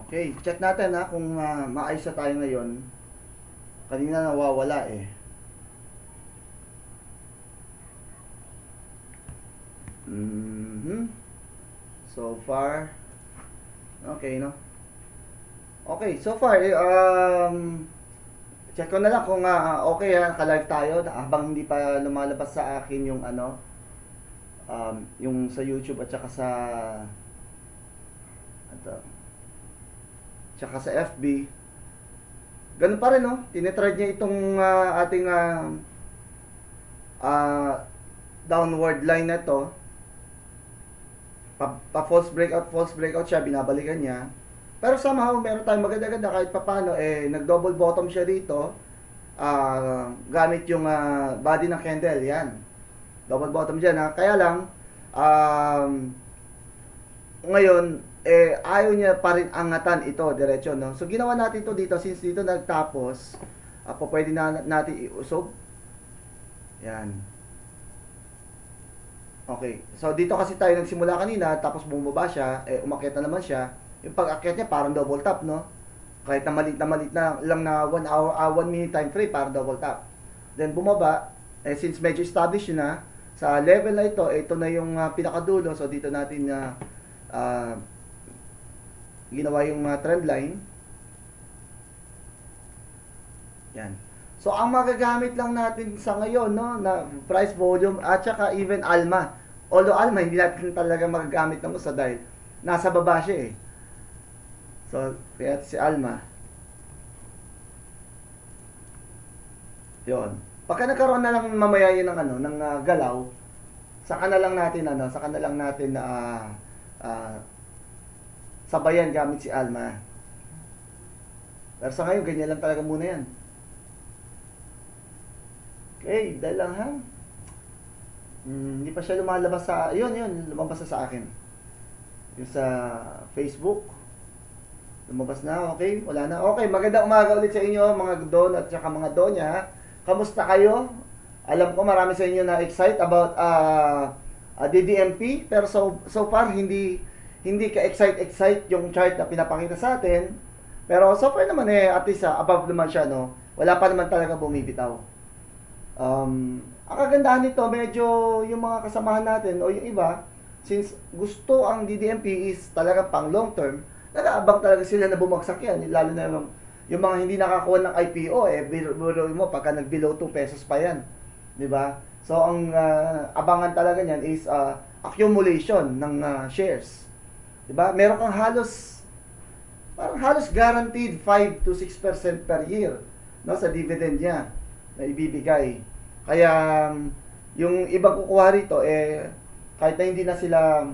Okay, check natin ha kung maayos na tayo ngayon. Kanina nawawala eh. So far, okay no? Okay, so far, check ko na lang kung okay naka-live tayo habang hindi pa lumalabas sa akin yung yung sa YouTube at saka sa tsaka sa FB. Ganun pa rin, no? Tinetry niya itong ating downward line na to. False breakout siya, binabalikan niya. Pero somehow, meron tayong maganda-ganda kahit papano, nag-double bottom siya dito. Gamit yung body ng candle, yan. Double bottom dyan, ha? Kaya lang, ngayon, ayaw niya pa rin angatan ito, diretso, no? So, ginawa natin ito dito, since dito nagtapos, pwede na natin iusog. Yan. Okay. So, dito kasi tayo nagsimula kanina, tapos bumaba siya, umakyat na naman siya. Yung pag-akyat niya, parang double top, no? Kahit na malit na lang na 1 hour, 1 minute time frame, parang double top. Then, bumaba, since medyo established na, sa level na ito na yung pinakadulo. So, dito natin ginawa yung trend line. Yan. So, ang magagamit lang natin sa ngayon, no, na price volume at saka even ALMA. Although ALMA, hindi natin talaga magagamit ng usa dahil nasa baba siya eh. So, kaya si ALMA. Yon. Pagka nagkaroon na lang mamaya yun ng galaw, saka na lang natin sabayan gamit si ALMA. Pero sa ngayon, ganyan lang talaga muna yan. Okay, dahil lang ha. Hindi pa siya lumalabas sa, yun, lumabas na sa akin. Yung sa Facebook. Lumabas na, okay, wala na. Okay, magandang umaga ulit sa inyo, mga don at saka mga donya. Kamusta kayo? Alam ko marami sa inyo na excited about DDMP, pero so far hindi ka-excite yung chart na pinapakita sa atin. Pero so far naman at least above naman siya, no? Wala pa naman talaga bumibitaw. Ang kagandahan nito, medyo yung mga kasamahan natin o yung iba, since gusto ang DDMP is talaga pang long term, nag-aabang talaga sila na bumagsak yan, lalo na yung mga hindi nakakuha ng IPO, biro mo, pagka nag-below 2 pesos pa yan. Diba? So, ang abangan talaga niyan is accumulation ng shares. Diba? Meron kang parang halos guaranteed 5 to 6% per year, no, sa dividend niya na ibibigay. Kaya, yung ibang kukuha rito, kahit na hindi na sila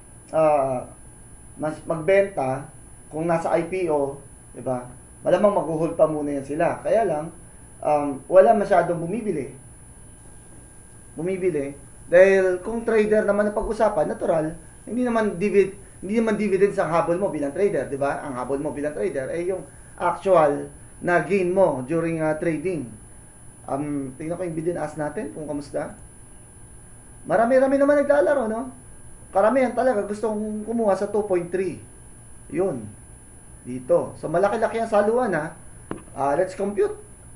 magbenta, kung nasa IPO, diba? Malamang mag-hold pa muna yan sila. Kaya lang, wala masyadong bumibili. Dahil kung trader naman na pag-usapan, natural, hindi naman dividends ang habol mo bilang trader, di ba? Ang habol mo bilang trader ay yung actual na gain mo during trading. Tingnan ko yung bid and ask natin kung kamusta. Marami-rami naman naglalaro, no? Karamihan talaga gustong kumuha sa 2.3. Yun. Dito. So, malaki-laki ang saluan, ha? Let's compute.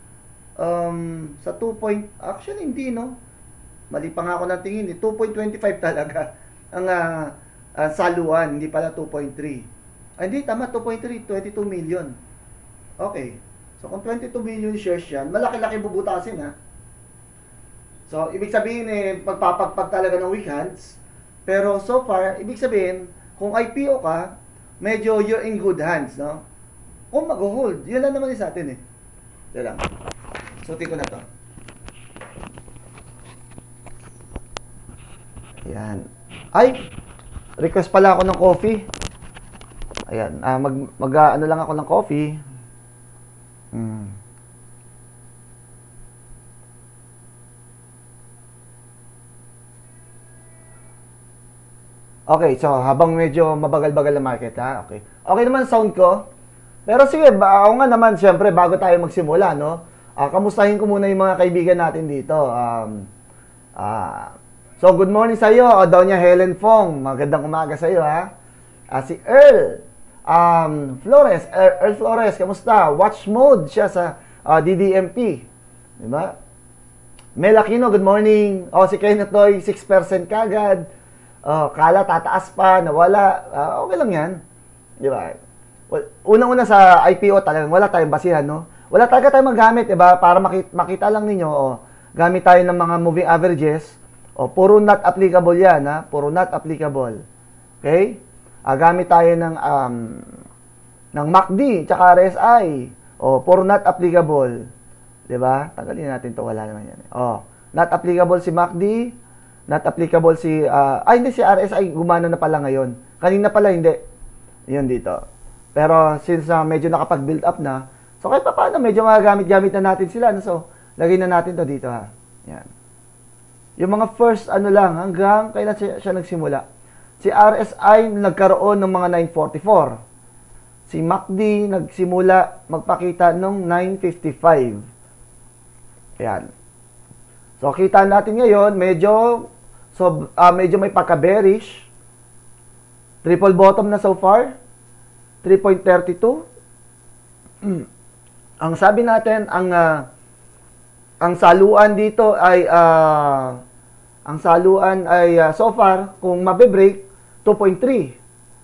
Sa 2. Actually, hindi, no? Mali pa nga ako ng tingin, 2.25 talaga ang saluan, hindi pala 2.3. Hindi, tama, 2.3, 22 million. Okay. So, kung 22 million shares yan, malaki-laki bubutasin, ha? So, ibig sabihin, pagpapagpag talaga ng weak hands. Pero, so far, ibig sabihin, kung IPO ka, medyo you're in good hands, no? Kung mag-hold, yun lang naman sa atin, Yan lang. Suti ko na to. Ayan. Ay! Request pala ako ng coffee. Ayan. Ano lang ako ng coffee. Okay, so habang medyo mabagal-bagal na market, ha? Okay. Okay naman sound ko. Pero sige, ako nga naman, syempre, bago tayo magsimula, no? Kamustahin ko muna yung mga kaibigan natin dito. So, good morning sa iyo, Doña Helen Fong. Magandang umaga sa iyo, ha? Si Earl. Flores, Earl Flores, kamusta? Watch mode siya sa DDMP. Diba? Mel Aquino, good morning. Si Kenneth Toy, 6% kagad. Kala tataas pa, nawala. Okay lang yan. Diba? Unang-una sa IPO talagang wala tayong basihan, no? Wala talaga tayong magamit, diba? Para makita lang ninyo, gamit tayo ng mga moving averages. Puro not applicable yan, ha? Puro not applicable. Okay? Gamit tayo ng MACD, tsaka RSI. Puro not applicable. Diba? Tanggalin natin to, wala naman yan. Not applicable si MACD, not applicable si, hindi, si RSI, gumana na pala ngayon. Kanina pala, hindi. Yun dito. Pero, since medyo nakapag-build up na, so kahit pa paano, medyo magagamit-gamit na natin sila. No? So, lagay na natin to dito, ha. Yan. Yung mga first, lang, hanggang kailan siya nagsimula. Si RSI nagkaroon ng mga 944. Si MACD nagsimula magpakita nung 955. Ayan. So, kita natin ngayon, medyo may pagka-bearish. Triple bottom na so far. 3.32. Ang sabi natin, ang saluan dito ay so far, kung mabe-break, 2.3.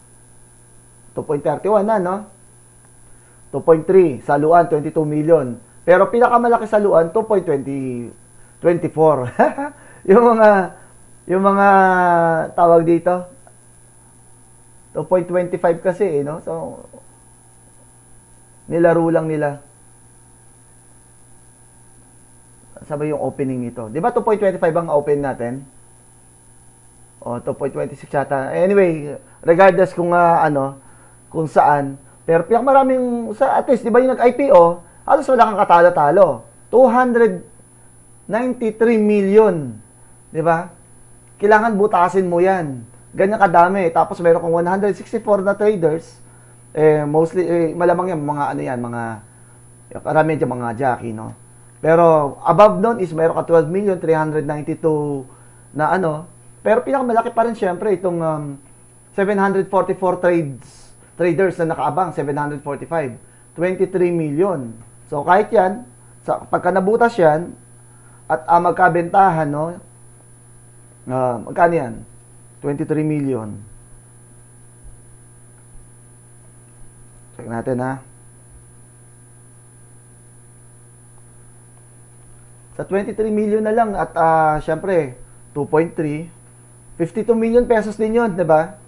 2.31 na, no? 2.3. Saluan, 22 million. Pero pinakamalaki saluan, 2.24. yung mga tawag dito, 2.25 kasi, no? So, nilaro lang nila. Sabay yung opening nito. Di ba 2.25 ang open natin? 2.26 yata. Anyway, regardless kung kung saan, pero pinakamaraming at least, di ba yung nag-IPO, halos wala kang katalo-talo. 293 million. Di ba? Kailangan butasin mo yan. Ganyan kadami. Tapos meron kang 164 na traders. Mostly, malamang yan, karami dyan mga jockey, no? Pero, above nun is meron ka 12,392 na pero pinakamalaki pa rin syempre itong 744 traders na nakaabang, 745, 23 million. So kahit yan, pagka nabutas yan, at magkabentahan, no? Magkano yan? 23 million. Check natin, ha? Sa 23 million na lang at syempre 2.3, 52 million pesos din yun, 'di ba?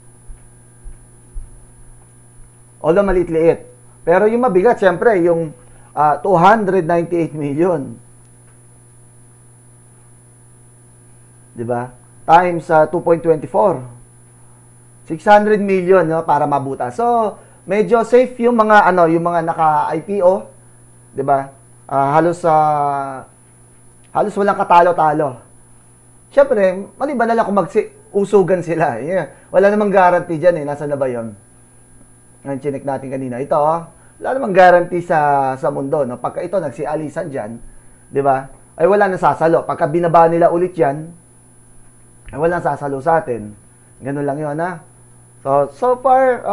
Although maliit-liit. Pero yung mabigat syempre yung 298 million. 'Di ba? Times 2.24. 600 million, no, para mabuta. So, medyo safe yung mga yung mga naka-IPO, 'di ba? Halos walang katalo-talo. Siyempre, maliban na lang kung usugan sila. Yeah. Wala namang guarantee dyan, Nasaan na ba yun? Ngayon, chinik natin kanina. Ito, wala namang guarantee sa mundo, no? Pagka ito, nagsialisan dyan, di ba? Ay wala nang sasalo. Pagka binaba nila ulit yan, ay wala nang sasalo sa atin. Ganun lang yun, ha? So far,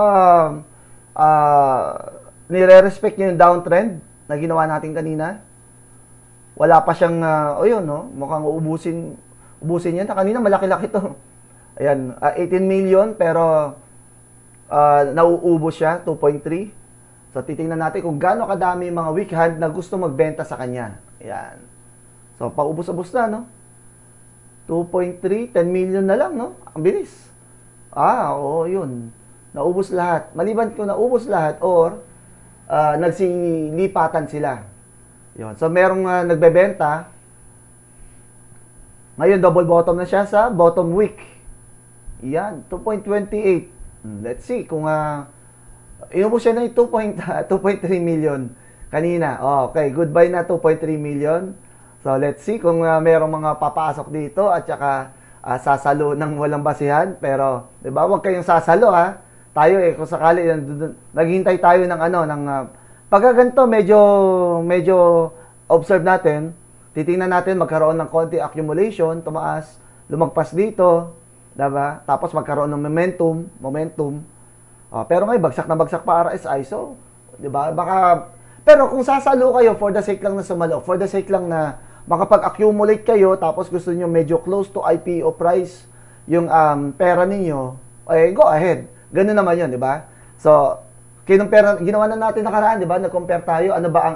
nire-respect niya yung downtrend na ginawa natin kanina. Wala pa siyang, yun, no? Mukhang ubusin yan. Kanina malaki-laki to. Ayan, 18 million pero nauubos siya, 2.3. So titingnan natin kung gaano kadami mga weak hand na gusto magbenta sa kanya. Ayan. So paubos-ubos na, no? 2.3, 10 million na lang, no? Ang bilis. Oo, yun. Naubos lahat. Maliban kung naubos lahat or nagsilipatan sila. Yun. So merong nagbebenta. Ngayon, double bottom na siya sa bottom week. Yan, 2.28. Let's see kung inubos siya ng 2.3 million kanina. Okay, goodbye na 2.3 million. So, let's see kung merong mga papasok dito at saka sasalo ng walang basihan. Pero, di ba, huwag kayong sasalo, ha? Tayo, kung sakali, naghihintay tayo ng pagka ganito, medyo observe natin. Titingnan natin magkaroon ng konti accumulation, tumaas, lumagpas dito, diba? Tapos magkaroon ng momentum. Pero ngayon, bagsak na bagsak pa RSI. So, di ba? Baka, pero kung sasalo kayo for the sake lang na sumalo, for the sake lang na makapag-accumulate kayo, tapos gusto niyo medyo close to IPO price yung pera ninyo, go ahead. Ganun naman yun, di ba? So, ginawa na natin nakaraan, di ba? Nag-compare tayo, ano ba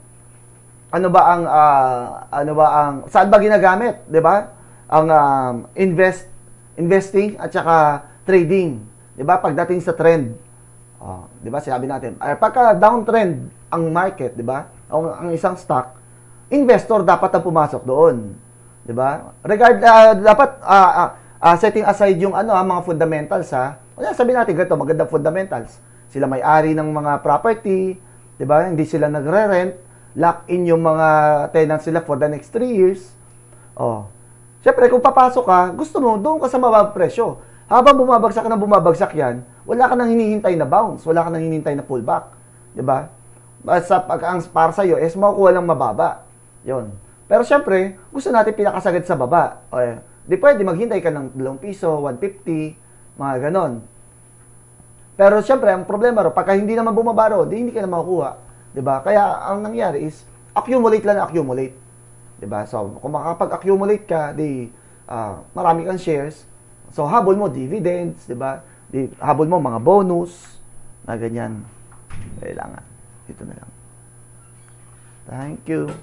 ang saan ba ginagamit, di ba? Ang investing at saka trading, di ba? Pagdating sa trend. Di ba? Sinabi natin, pagka downtrend ang market, di ba? Ang isang stock, investor dapat ang pumasok doon. Di ba? Dapat setting aside yung mga fundamentals, ha. Sabi natin ganito, magandang fundamentals. Sila may-ari ng mga property, di ba? Hindi sila nagre-rent, lock in yung mga tenants sila for the next 3 years. Siyempre, kung papasok ka, gusto mo, doon ka sa mababang presyo. Habang bumabagsak yan, wala ka nang hinihintay na bounce, wala ka nang hinihintay na pullback. Di ba? Para sa'yo, makukuha lang mababa. Yun. Pero siyempre, gusto natin pinakasagad sa baba. Di pwede, maghintay ka ng 2 piso, 150, mga ganon. Pero siyempre, ang problema ro, pagka hindi naman bumaba ro, hindi ka na makukuha. Diba? Kaya ang nangyari is accumulate lang, accumulate. Diba? So, kung makapag-accumulate ka, marami kang shares. So, habol mo dividends, diba? Habol mo mga bonus, na ganyan. Kailangan. Ito na lang. Thank you.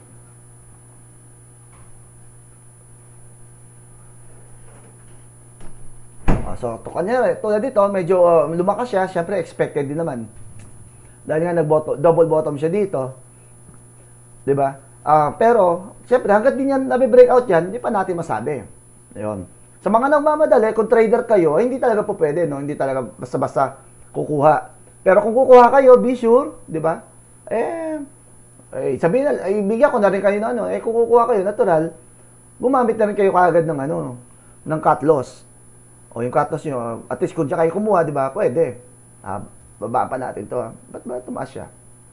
So, tulad dito, medyo lumakas siya. Siyempre, expected din naman. Dahil nga double bottom siya dito. 'Di ba? Pero siyempre hangga't di niyan nabe-breakout 'yan, hindi pa natin masabi. 'Yon. Sa mga nagmamadali, kung trader kayo, hindi talaga po pwede, no? Hindi talaga basta-basta kukuha. Pero kung kukuha kayo, be sure, 'di ba? Sabihin na, bigyan ko na rin kayo ng kung kukuha kayo, natural, gumamit na rin kayo kaagad ng ng cut loss. O yung cut loss niyo, at least kung diyan kayo kumuha, 'di ba? Pwede. Baba pa natin to. Ba't ba tumaas siya?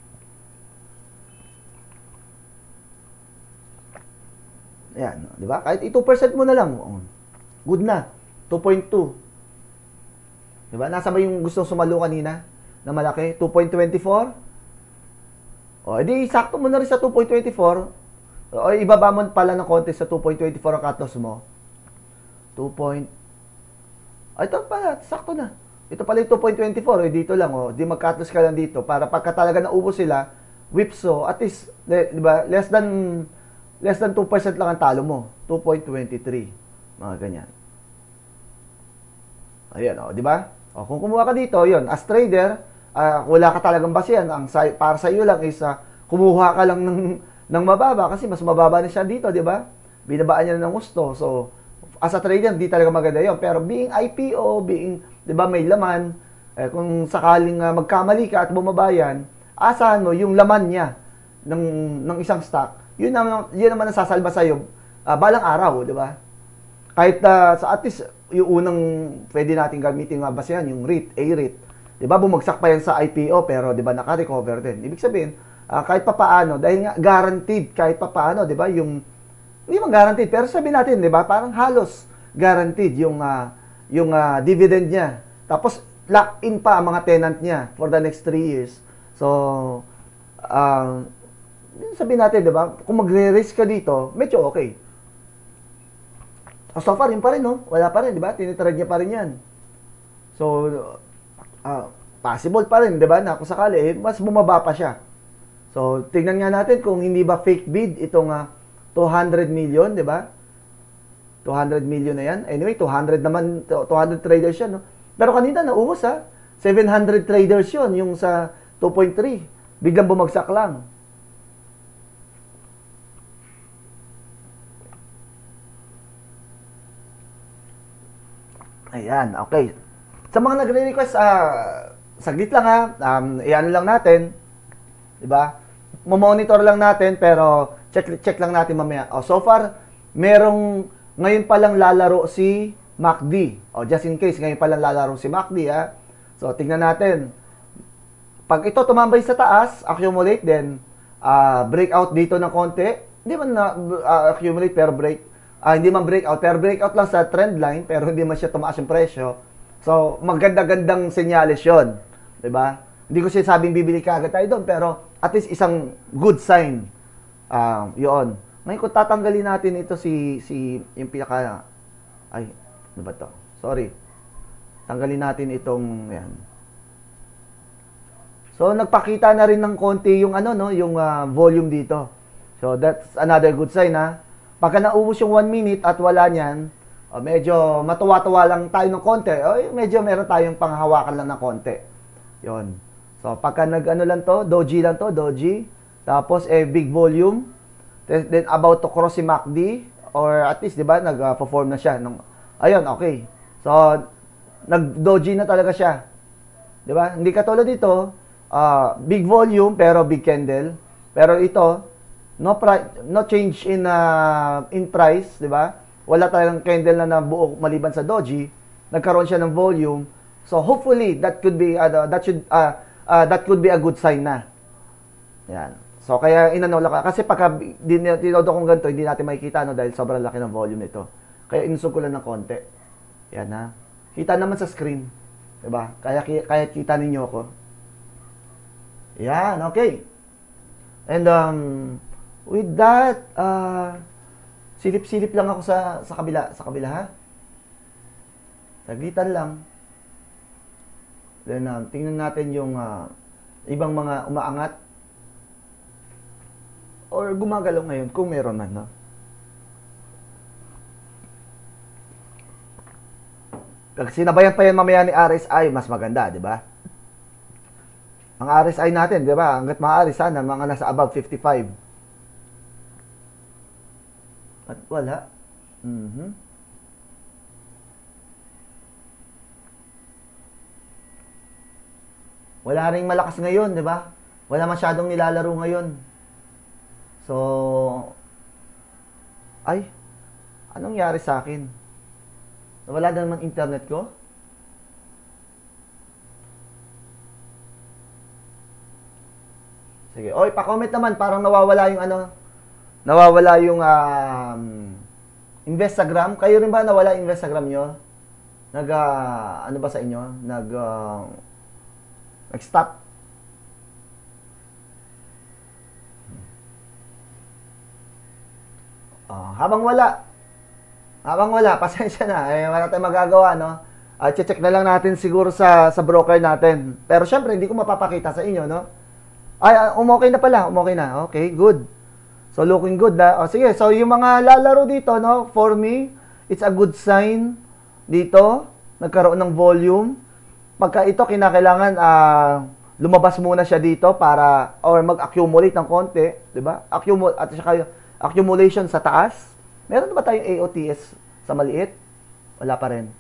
Ayan, di ba? Kahit 2% mo na lang. Good na. 2.2. Di ba? Nasa ba yung gustong sumalo kanina? Na malaki? 2.24? Edi sakto mo na rin sa 2.24. Ibaba mo pala ng konti sa 2.24 ang cut loss mo. Ito pala, sakto na. Ito pala yung 2.24, dito lang, di mag-cut loss ka lang dito para pagka talaga naubos sila, whipsaw, at least, di ba, less than 2% lang ang talo mo, 2.23, mga ganyan. Ayan, di ba? Kung kumuha ka dito, yun, as trader, wala ka talagang basehan, para sa iyo lang is, kumuha ka lang ng mababa, kasi mas mababa na siya dito, di ba? Binabaan niya ng gusto, so, as a trader, di talaga maganda yun, pero being IPO, di ba, may laman, kung sakaling magkamali ka at bumabayan, asahan mo yung laman niya ng isang stock, yun naman ang sasalba sa'yo balang araw, di ba? Kahit sa at least yung unang pwede natin gamitin nga basehan, yung REIT, A-REIT, di ba, bumagsak pa yan sa IPO, pero di ba, naka-recover din. Ibig sabihin, kahit papaano, dahil nga guaranteed kahit papaano, di ba, hindi man guaranteed, pero sabihin natin, di ba, parang halos guaranteed yung dividend niya. Tapos, lock in pa ang mga tenant niya for the next 3 years. So, sabihin natin, di ba, kung magre-risk ka dito, medyo okay. So far, yun pa rin, no? Wala pa rin, di ba? Tinitrade niya pa rin yan. So, possible pa rin, di ba, na kung sakali, mas bumaba pa siya. So, tingnan nga natin kung hindi ba fake bid itong 200 million, di ba? 200 million na yan. Anyway, 200 naman, 200 traders yan, no? Pero kanina, naubos, 700 traders yun, yung sa 2.3. Biglang bumagsak lang. Ayan, okay. Sa mga nagre-request, saglit lang iyan lang natin. 'Di ba? Mo-monitor lang natin pero check lang natin mamaya. So far, merong ngayon pa lang lalaro si MACD. Just in case ngayon pa lang lalaro si MACD, So tingnan natin. Pag ito tumambay sa taas, accumulate then breakout dito ng konti. Hindi man na accumulate pero break. Hindi man breakout, pero breakout lang sa trend line, pero hindi man siya tumaas yung presyo. So, maganda-gandang senyales yun. Diba? Hindi ko sinasabing bibili ka agad tayo doon, pero at least isang good sign. Yun. Ngayon kung tatanggalin natin ito yung pinaka, ano ba to? Sorry. Tanggalin natin itong, yan. So, nagpakita na rin ng konti yung yung volume dito. So, that's another good sign, ha. Pagka naubos yung 1 minute at wala niyan, medyo matuwa-tuwa lang tayo ng konti. Medyo meron tayong panghawakan lang ng konti. Yon. So, pagka lang to, doji. Tapos, big volume. Then, about to cross si MACD. Or at least, di ba, nag-perform na siya. Ayun, okay. So, nag-doji na talaga siya. Di ba? Hindi katulad dito, big volume, pero big candle. Pero ito, no change in price, di ba? Wala tayong candle na nabuo maliban sa doji. Nagkaroon siya ng volume. So hopefully that could be that could be a good sign na. Yan. So kaya inanola ka kasi pagka tinodo kong ganito, hindi natin makikita dahil sobrang laki ng volume nito. Kaya inusog ko lang ng konti. Yan ha. Kita naman sa screen. 'Di ba? Kaya kita ninyo ako. Yan, okay. And with that, silip-silip lang ako sa kabila ha. Saglitan lang. Then tingnan natin yung ibang mga umaangat or gumagalaw ngayon kung meron man, no. Kasi sinabayan pa yan mamaya ni RSI, mas maganda, di ba? Ang RSI natin, di ba? Hanggat maaari sana mga nasa above 55. At wala. Wala ring malakas ngayon, di ba? Wala masyadong nilalaro ngayon. So, anong nangyari sa akin? Wala na naman internet ko? Sige. Oy, pa-comment naman. Parang nawawala yung nawawala yung Instagram. Kayo rin ba nawala yung Instagram nyo? Ano ba sa inyo? Nag-stop. Habang wala, pasensya na. Wala tayong magagawa, no? Check na lang natin siguro sa broker natin. Pero syempre, hindi ko mapapakita sa inyo, no? Okay na pala. Okay na. Okay, good. So, looking good, na. Sige, so yung mga lalaro dito, no? For me, it's a good sign dito. Nagkaroon ng volume. Pagka ito, kinakailangan lumabas muna siya dito para, or mag-accumulate ng konti, di ba? At saka accumulation sa taas. Meron ba tayong AOTS sa maliit? Wala pa rin.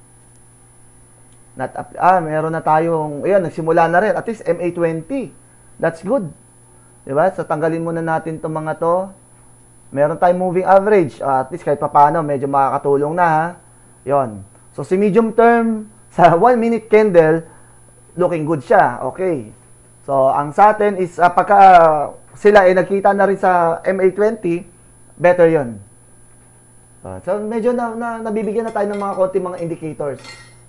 Meron na tayong, ayan, nagsimula na rin. At least MA20. That's good. Diba? So, tanggalin muna natin itong mga to. Meron tayong moving average. At least kahit paano, medyo makakatulong na, ha? Yon. So, si medium term, sa 1 minute candle, looking good siya. Okay. So, ang sa atin is, pagka sila ay nagkita na rin sa MA20, better yon. So, medyo nabibigyan na tayo ng mga konti mga indicators.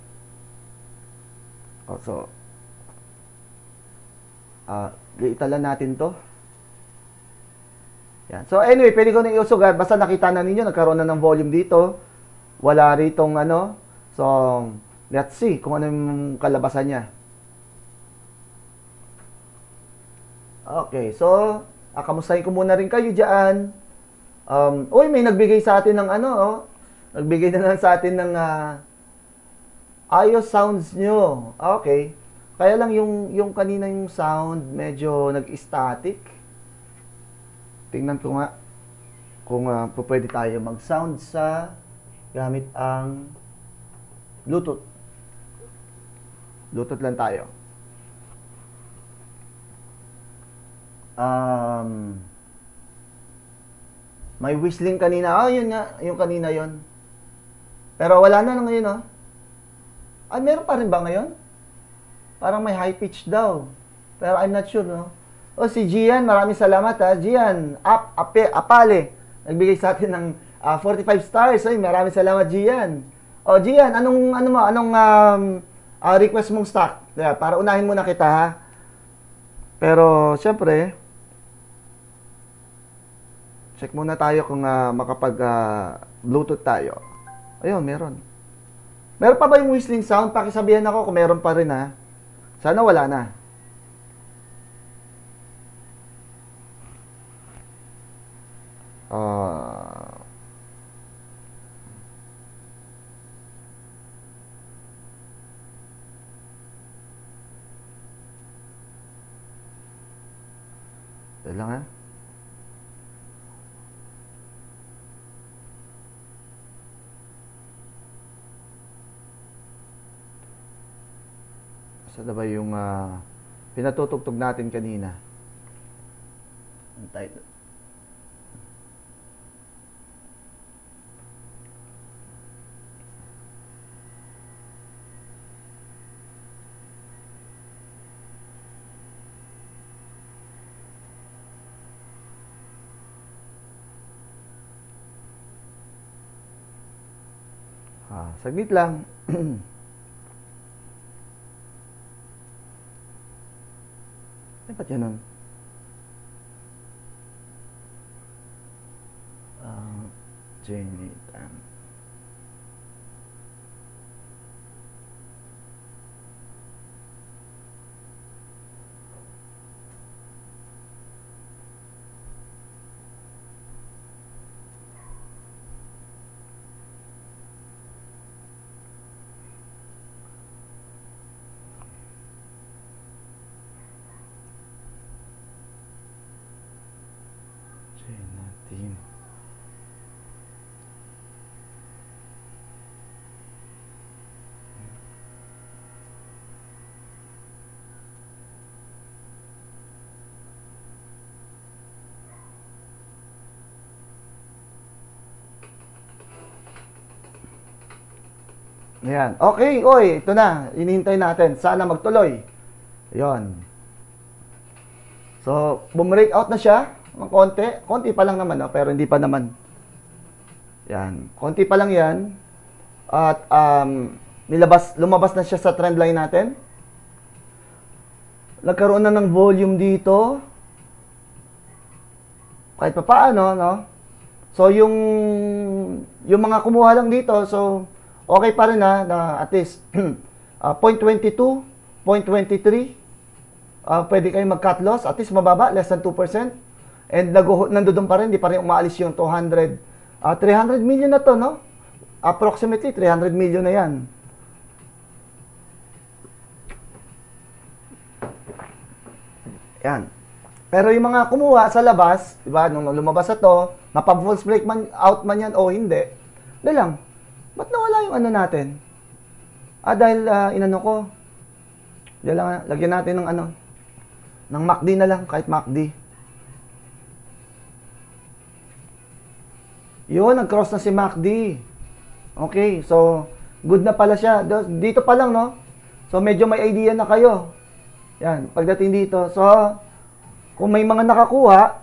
So, liitalan natin to. Yan. So, anyway, pwede ko na iusugat. Basta nakita na ninyo, nagkaroon na ng volume dito. Wala ritong So, let's see kung ano yung kalabasan niya. Okay, so, kamustahin ko muna rin kayo dyan. May nagbigay sa atin ng nagbigay na lang sa atin ng ayos sounds nyo. Okay. Kaya lang yung kanina yung sound medyo nag-static. Tingnan ko nga kung pwede tayo mag-sound sa gamit ang Bluetooth. Bluetooth lang tayo. May whistling kanina. Yun nga. Yung kanina yun. Pero wala na ngayon, meron pa rin ba ngayon? Parang may high pitch daw. Pero I'm not sure, no? Si Gian, maraming salamat, ha. Gian, Apale. Nagbigay sa atin ng 45 stars. Maraming salamat, Gian. O, Gian, anong request mong stock? Yeah, para unahin muna kita, ha? Pero, syempre, check muna tayo kung makapag-Bluetooth tayo. Ayun, meron. Meron pa ba yung whistling sound? Pakisabihan ako kung meron pa rin, ha? Sana wala na. Ito lang, ha? Saan na ba yung pinatutugtog natin kanina? Ang title. Saglit lang. Ay, ba't yan nun? Jenny Tan. Jenny. Ayan. Okay, oy, ito na. Inihintay natin. Sana magtuloy. Ayan. So, bumreak out na siya. Ng konti. Konti pa lang naman, no? Pero hindi pa naman. Yan. Konti pa lang yan. At, lumabas na siya sa trend line natin. Nagkaroon na ng volume dito. Kahit pa paano, no? So, yung mga kumuha lang dito, so, okay pa rin na at least 0.22, 0.23. Pwede kayong mag-cut loss, at least mababa, less than 2%. And nandoon pa rin, di pa rin umaalis yung 300 million na to, no? Approximately 300 million na yan. Yan. Pero yung mga kumuha sa labas, di ba, nung lumabas na to, napag-false break man, out man yan o hindi, dahil lang, ba't nawala yung ano natin? Dahil inano ko, dahil lang, lagyan natin ng ano, ng MACD na lang, kahit MACD. Yun, nag-cross na si MACD. Okay, so, good na pala siya. Dito pa lang, no? So, medyo may idea na kayo. Yan, pagdating dito. So, kung may mga nakakuha,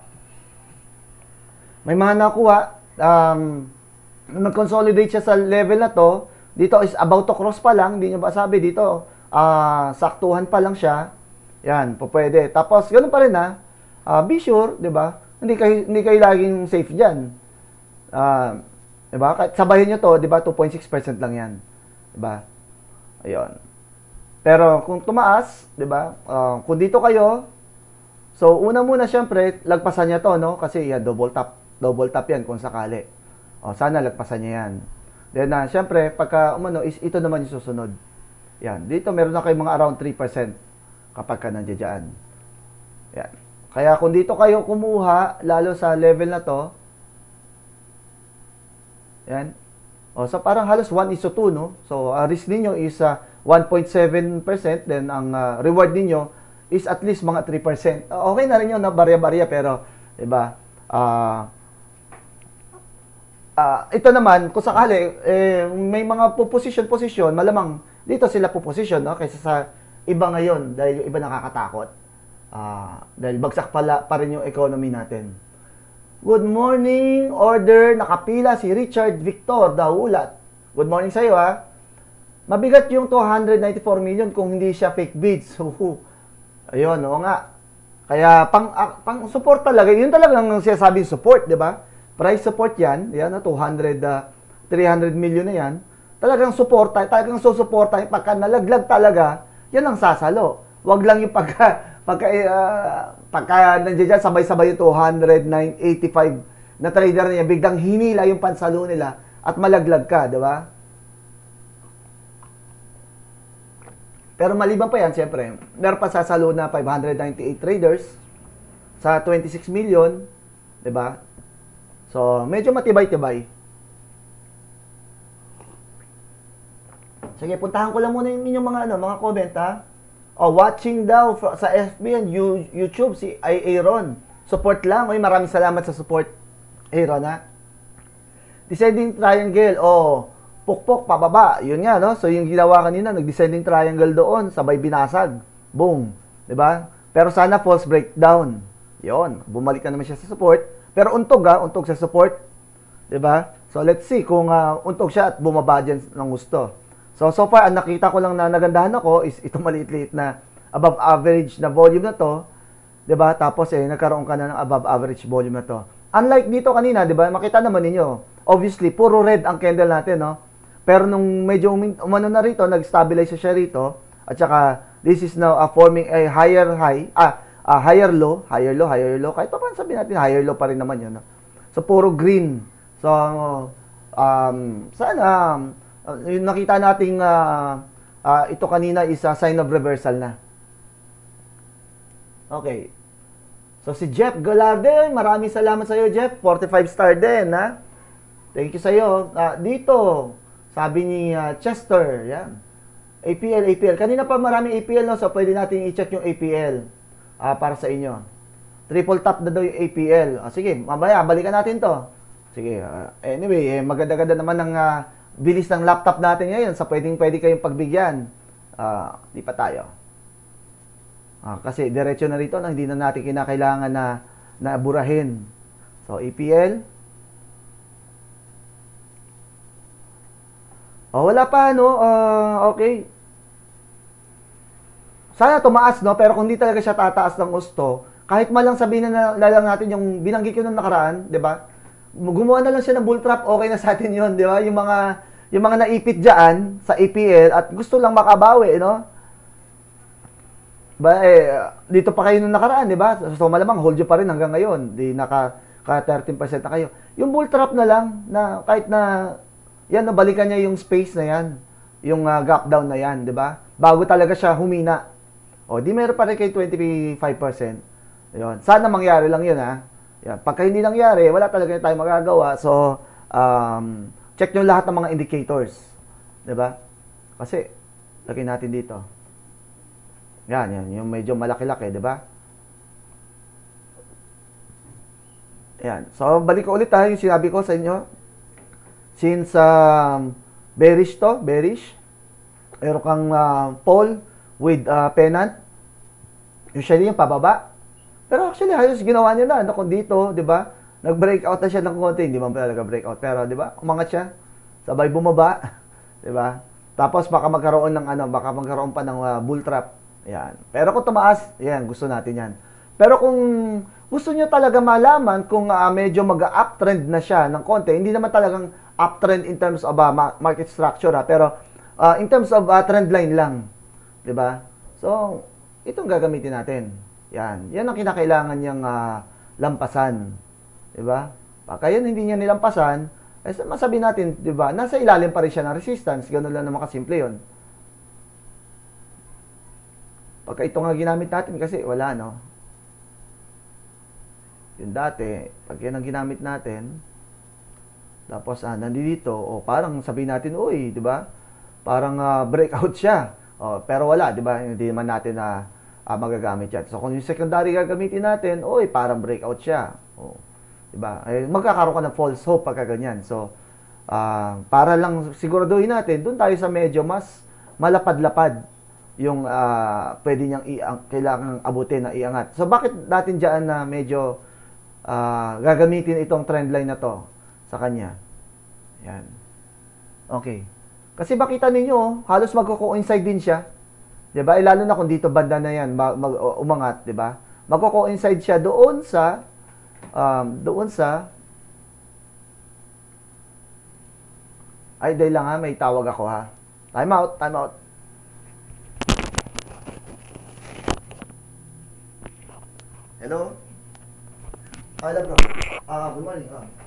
nag-consolidate siya sa level na to, dito is about to cross pa lang, hindi nyo ba sabi dito, saktuhan pa lang siya. Yan, po pwede. Tapos, ganoon pa rin be sure, di ba? Hindi kayo laging safe dyan. Di ba? Kahit sabahin nyo to, di ba, 2.6% lang yan. Di ba? Ayun. Pero, kung tumaas, di ba, kung dito kayo, so, una muna, syempre, lagpasan niya to, no? Kasi, yan, double tap yan kung sakali. Sana lagpasan niya yan. Then, syempre, pagka umano, ito naman yung susunod. Yan. Dito, meron na kayo mga around 3% kapag ka nandiyan dyan. Yan. Kaya kung dito kayo kumuha, lalo sa level na to, yan. So, parang halos 1:2, no? So, risk ninyo is 1.7%, then ang reward ninyo is at least mga 3%. Okay na rin yun, na barya-barya, pero, diba, ito naman, kung sakali, may mga position, malamang dito sila position, no? Kaysa sa iba ngayon, dahil yung iba nakakatakot. Dahil bagsak pa rin yung economy natin. Good morning, order, nakapila si Richard Victor Dahulat. Good morning sa iyo, ha. Mabigat yung 294 million kung hindi siya fake bids. Ayun, oo nga. Kaya pang support talaga, yun talagang sinasabing support, 'di ba? Price support 'yan, 300 million na 'yan. Talagang talagang susuporta, pagka nalaglag talaga, 'yan ang sasalo. Wag lang yung pagka nandiyan sabay-sabay yung 285 na trader niya, biglang hinila yung pansalo nila at malaglag ka, 'di ba? Pero maliban pa yan, siyempre, meron pa sasalo na 598 traders sa 26 million, 'di ba? So, medyo matibay-tibay. Sige, puntahan ko lang muna yung inyong mga comment, ha. Watching daw sa FB and YouTube si Aaron. Support lang. Maraming salamat sa support, Aaron, ha. Descending triangle, pukpok, pababa. Yun nga, no? So, yung ginawa kanina, nag-descending triangle doon, sabay binasag. Boom. 'Di ba? Pero sana false breakdown. Yun. Bumalik na naman siya sa support. Pero untog, untog sa support. 'Di ba? So, let's see kung untog siya at bumaba dyan ng gusto. So far, ang nakita ko lang na nagandahan ako is ito maliit-liit na above average na volume na to. 'Di ba? Tapos, nagkaroon ka na ng above average volume na to. Unlike dito kanina, 'di ba? Makita naman ninyo. Obviously, puro red ang candle natin, no? Pero nung medyo umano na rito, nag-stabilize siya rito, at saka this is now forming a higher high, higher low, higher low, higher low. Kahit pa paano sabihin natin, higher low pa rin naman yun. No? So, puro green. So, sana, yung nakita nating ito kanina is a sign of reversal na. Okay. So, si Jeff Galarde, maraming salamat sa iyo, Jeff. 45 star din, ha? Thank you sa iyo. Dito, sabi ni Chester, yan. APL. Kanina pa maraming APL, no? So, pwede natin i-check yung APL para sa inyo. Triple tap na daw yung APL. Sige, mamaya, balikan natin to. Sige, anyway, maganda-ganda naman ng bilis ng laptop natin ngayon. So, pwede kayong pagbigyan. Di pa tayo. Kasi diretso na rito, hindi na natin kinakailangan na burahin. So, APL. Wala pa, no? Okay. Sana tumaas, no? Pero kung di talaga siya tataas ng gusto, kahit malang sabihin na lang natin yung binanggit ko nung nakaraan, di ba? Gumawa na lang siya ng bull trap, okay na sa atin yun, di ba? Yung mga naipit dyan sa APL at gusto lang makabawi, no? Dito pa kayo nung nakaraan, di ba? So, malamang hold you pa rin hanggang ngayon. Di naka 13% na kayo. Yung bull trap na lang, na kahit na yan, no, balikan niya yung space na yan. Yung gap down na yan, di ba? Bago talaga siya humina. Di meron pa rin kayo 25%. Ayun. Sana mangyari lang yun, ha? Yan. Pagka hindi nangyari, wala talaga tayo magagawa. So, check nyo lahat ng mga indicators. Di ba? Kasi, lagay natin dito. Yan. Yung medyo malaki-laki, di ba? Yan. So, balik ko ulit, ha, yung sinabi ko sa inyo. Since bearish to, meron kang pole with pennant, usually yung pababa. Pero actually, halos ginawa niya na. Kung dito, di ba? Nag-breakout na siya ng konti. Hindi man talaga breakout. Pero, di ba? Umangat siya. Sabay bumaba. Di ba? Tapos, baka magkaroon pa ng bull trap. Yan. Pero kung tumaas, yan, gusto natin yan. Pero kung gusto niyo talaga malaman kung medyo mag-uptrend na siya ng konti, hindi naman talagang uptrend in terms of market structure, pero in terms of trend line lang, 'di ba? So, itong gagamitin natin. Yan ang kinakailangan niyang lampasan, 'di ba? Baka yan hindi niya nilampasan, masabi natin, 'di ba? Nasa ilalim pa rin siya ng resistance, ganoon lang naman kasimple 'yon. Pagka ito nga ginamit natin kasi wala, no? Yung dati, pag yan ang ginamit natin, tapos nandito, parang sabihin natin, uy, 'di ba? Parang breakout siya. Pero wala, 'di ba? Hindi man natin magagamit 'yan. So kung yung secondary gagamitin natin, uy, parang breakout siya. 'Di ba? Magkakaroon ka ng false hope pagka ganyan. So para lang siguraduhin natin, doon tayo sa medyo mas malapad-lapad yung pwede niyang kailangang abutin na iangat. So bakit natin diyan na medyo gagamitin itong trend line na to sa kanya? Yan. Okay. Kasi makita ninyo, halos magko-coincide din siya. 'Di ba? Lalo na kung dito banda na 'yan, umangat, 'di ba? Magko-coincide siya doon sa ay, dahil lang ha, may tawag ako ha. Time out, time out. Hello? Hello bro. Good morning.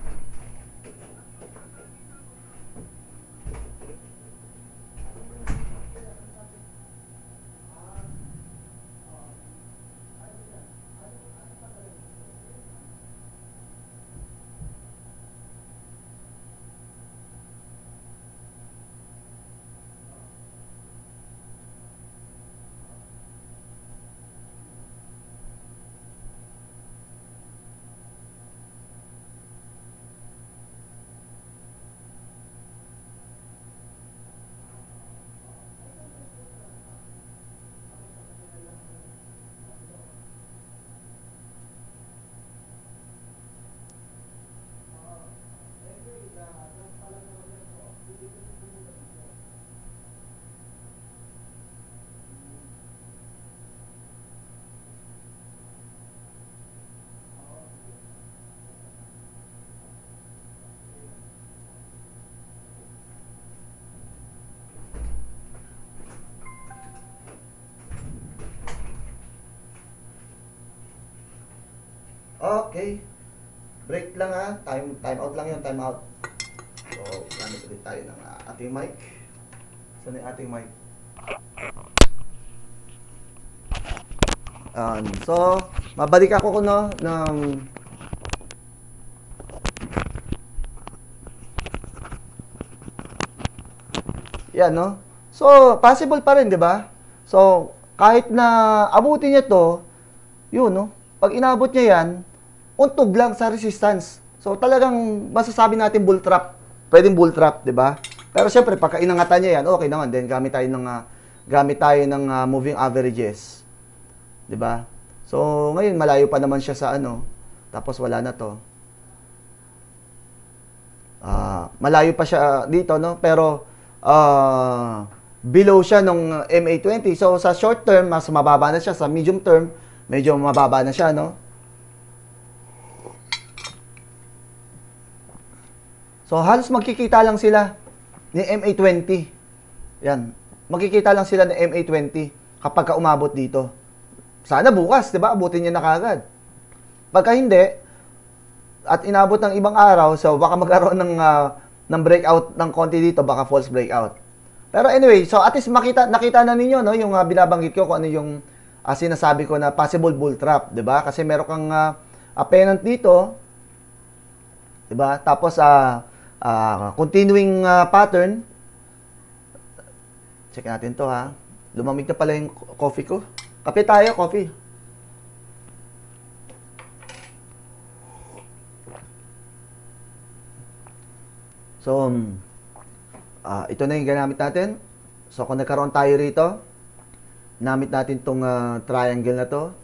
Okay. Break lang ha. Time out lang 'yon, time out. So, gamit ulit tayo ng ating mic. Saan yung ating mic? So, mabalik ako ng yan, no? So, possible pa rin, di ba? So, kahit na abutin niya to, yun, no? Pag inabot niya yan, untog lang sa resistance. So, talagang masasabi natin bull trap. Pwedeng bull trap, di ba? Pero syempre, pagka inangatan niya yan, okay naman. Then, gamit tayo ng moving averages. Di ba? So, ngayon, malayo pa naman siya sa ano. Tapos, wala na to. Malayo pa siya dito, no? Pero, below siya nung MA20. So, sa short term, mas mababa na siya. Sa medium term, medyo mababa na siya, no? So, halos magkikita lang sila ni MA20. Yan. Magkikita lang sila ni MA20 kapag ka umabot dito. Sana bukas, di ba? Abutin niya na kagad. Pagka hindi, at inabot ng ibang araw, so baka magkaroon ng breakout ng konti dito, baka false breakout. Pero anyway, so at least nakita na ninyo, no, yung binabanggit ko kung ano yung sinasabi ko na possible bull trap, 'di ba? Kasi meron kang pennant dito, 'di ba? Tapos continuing pattern. Check natin 'to ha. Lumamig na pala yung coffee ko. Kape tayo, coffee. So, ito na yung ginamit natin. So, kung nagkaroon tayo rito, namit natin itong triangle na to.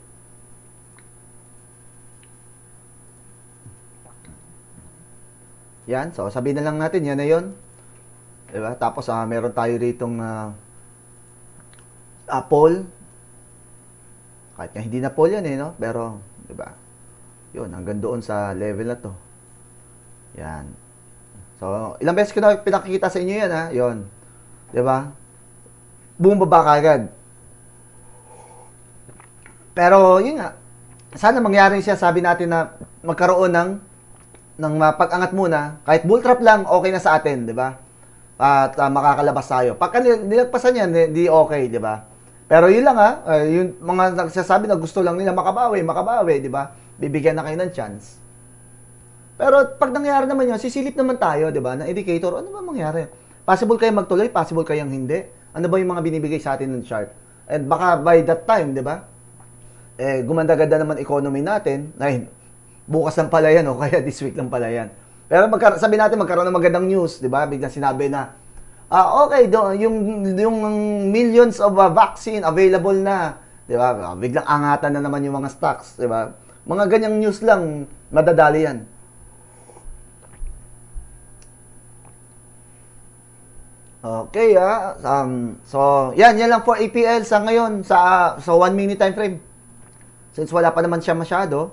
Yan. So, sabihin na lang natin, yan na yun. Diba? Tapos, meron tayo ritong pole. Kahit nga hindi na pole yan no? Pero, diba? Yun, hanggang doon sa level na to. Yan. So, ilang beses ko na pinakikita sa inyo yan, ha? Yun. Diba? Bumaba kagad. Pero, yun nga. Sana mangyari siya, sabi natin na magkaroon ng pag-angat muna. Kahit bull trap lang, okay na sa atin, diba? At makakalabas tayo. Pagka nilagpasan yan, hindi okay, diba? Pero yun lang, ha? Yung mga nagsasabi na gusto lang nila makabawi, diba? Bibigyan na kayo ng chance. Pero pag nangyari naman yun, sisilip naman tayo, di ba, na indicator, ano ba mangyari? Possible kayang magtuloy, possible kayang hindi. Ano ba yung mga binibigay sa atin ng chart? And baka by that time, di ba, gumanda-ganda naman economy natin, ay, bukas lang pala yan, o kaya this week lang pala yan. Pero sabi natin, magkaroon ng magandang news, di ba, biglang sinabi na, okay, yung millions of vaccine available na, di ba, biglang angatan na naman yung mga stocks, di ba, mga ganyang news lang, madadali yan. Okay, so, yan lang for APL sa ngayon, sa 1 minute time frame. Since wala pa naman siya masyado,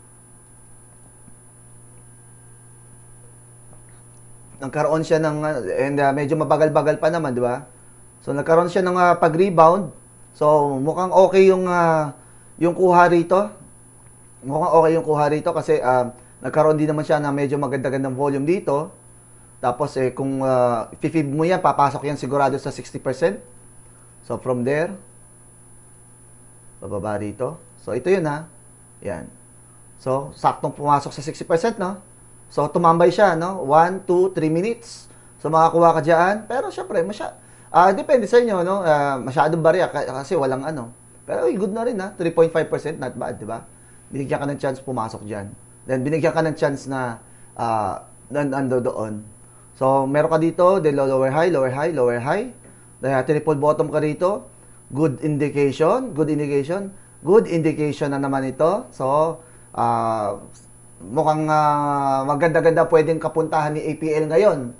nagkaroon siya ng, medyo mabagal-bagal pa naman, di ba? So, nagkaroon siya ng pag-rebound. So, mukhang okay yung kuha rito. Mukhang okay yung kuha rito kasi nagkaroon din naman siya na medyo maganda-gandang volume dito. Tapos, kung fib mo yan, papasok yan sigurado sa 60%. So, from there, bababa rito. So, ito yun ha. Yan. So, saktong pumasok sa 60%, no? So, tumambay siya, no? 1, 2, 3 minutes. So, makakuha ka dyan. Pero, syempre, depende sa inyo, no? Masyadong barya kasi walang ano. Pero, good na rin, ha? 3.5%, not bad, di ba? Binigyan ka ng chance pumasok dyan. Then, binigyan ka ng chance na nando doon. So, meron ka dito, then lower high, lower high, lower high. Then, triple bottom ka rito. Good indication, good indication. Good indication na naman ito. So, mukhang maganda-ganda pwedeng kapuntahan ni APL ngayon.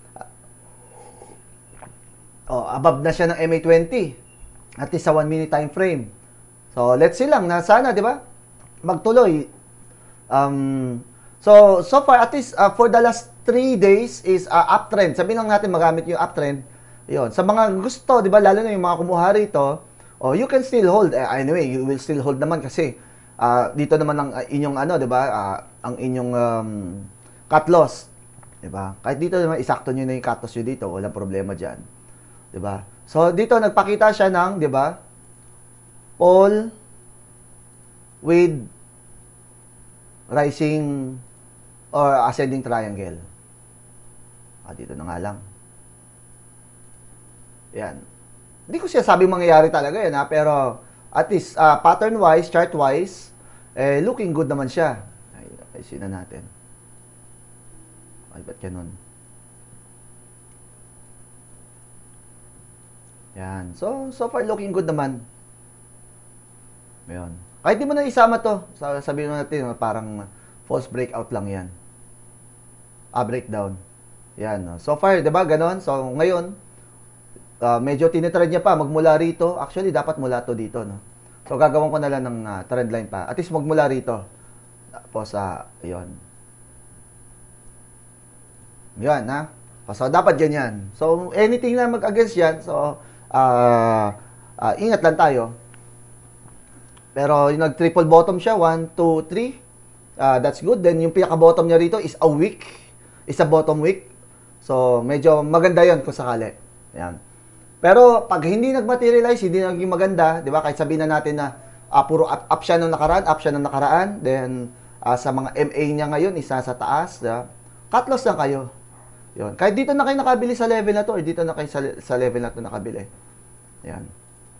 Above na siya ng MA20. At least sa 1 minute time frame. So, let's see lang na sana, di ba? Magtuloy. So far, at least for the last 3 days is uptrend. Sabihin lang natin magamit yung uptrend. Yun. Sa mga gusto, di ba, lalo na yung mga kumuha rito, you can still hold. Anyway, you will still hold naman kasi dito naman ang inyong ano, 'di ba? Ang inyong cut loss, 'di ba? Kahit dito naman isakto niyo na yung cut loss niyo dito, walang problema diyan. 'Di ba? So dito nagpakita siya ng, 'di ba? Fall with rising or ascending triangle. Dito na nga lang. Yan. Hindi ko siya sabi mangyayari talaga yan, pero at least, pattern-wise, chart-wise, looking good naman siya. Ayusin na natin. Ay, ba't ganun? Yan. So far, looking good naman. Ayan. Kahit di mo na isama to, sabihin mo natin, parang false breakout lang yan. Breakdown. Yan. So far, di ba, ganon? So, ngayon, medyo tinitrend niya pa, magmula rito. Actually, dapat mula to dito, no? So, gagawin ko na lang ng trend line pa. At least magmula rito. Tapos, yun. Yan, ha? So, dapat ganyan. So, anything na mag-against yan, so, ingat lang tayo. Pero, yung nag-triple bottom siya, 1, 2, 3. That's good. Then, yung pinaka-bottom niya rito is a wick. Is a bottom wick. So, medyo maganda yun kung sakali. Yan. Pero pag hindi nag-materialize, hindi naging maganda, 'di ba? Kahit sabihin na natin na puro up siya nung nakaraan, then sa mga MA niya ngayon isa sa taas, cut loss lang kayo. 'Yon. Kahit dito na kayo nakabili sa level na 'to, or dito na kayo sa level na 'to nakabili. Yan.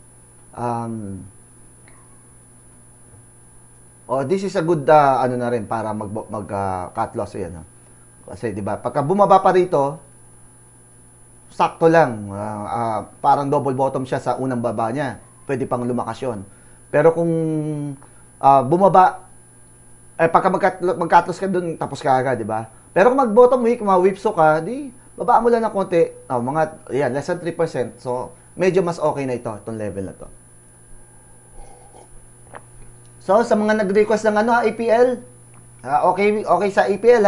This is a good ano na rin para mag cut loss 'yan, Kasi 'di ba, pagka bumaba pa rito, sakto lang, parang double bottom siya sa unang baba niya. Pwede pang lumakasyon. Pero kung bumaba, pagka mag-cut loss ka dun, tapos ka agad, di ba? Pero kung mag-bottom wick, whipsaw ka, di, baba mo lang ng konti, less than 3%. So, medyo mas okay na itong level na to. So, sa mga nag-request ng APL, okay sa APL,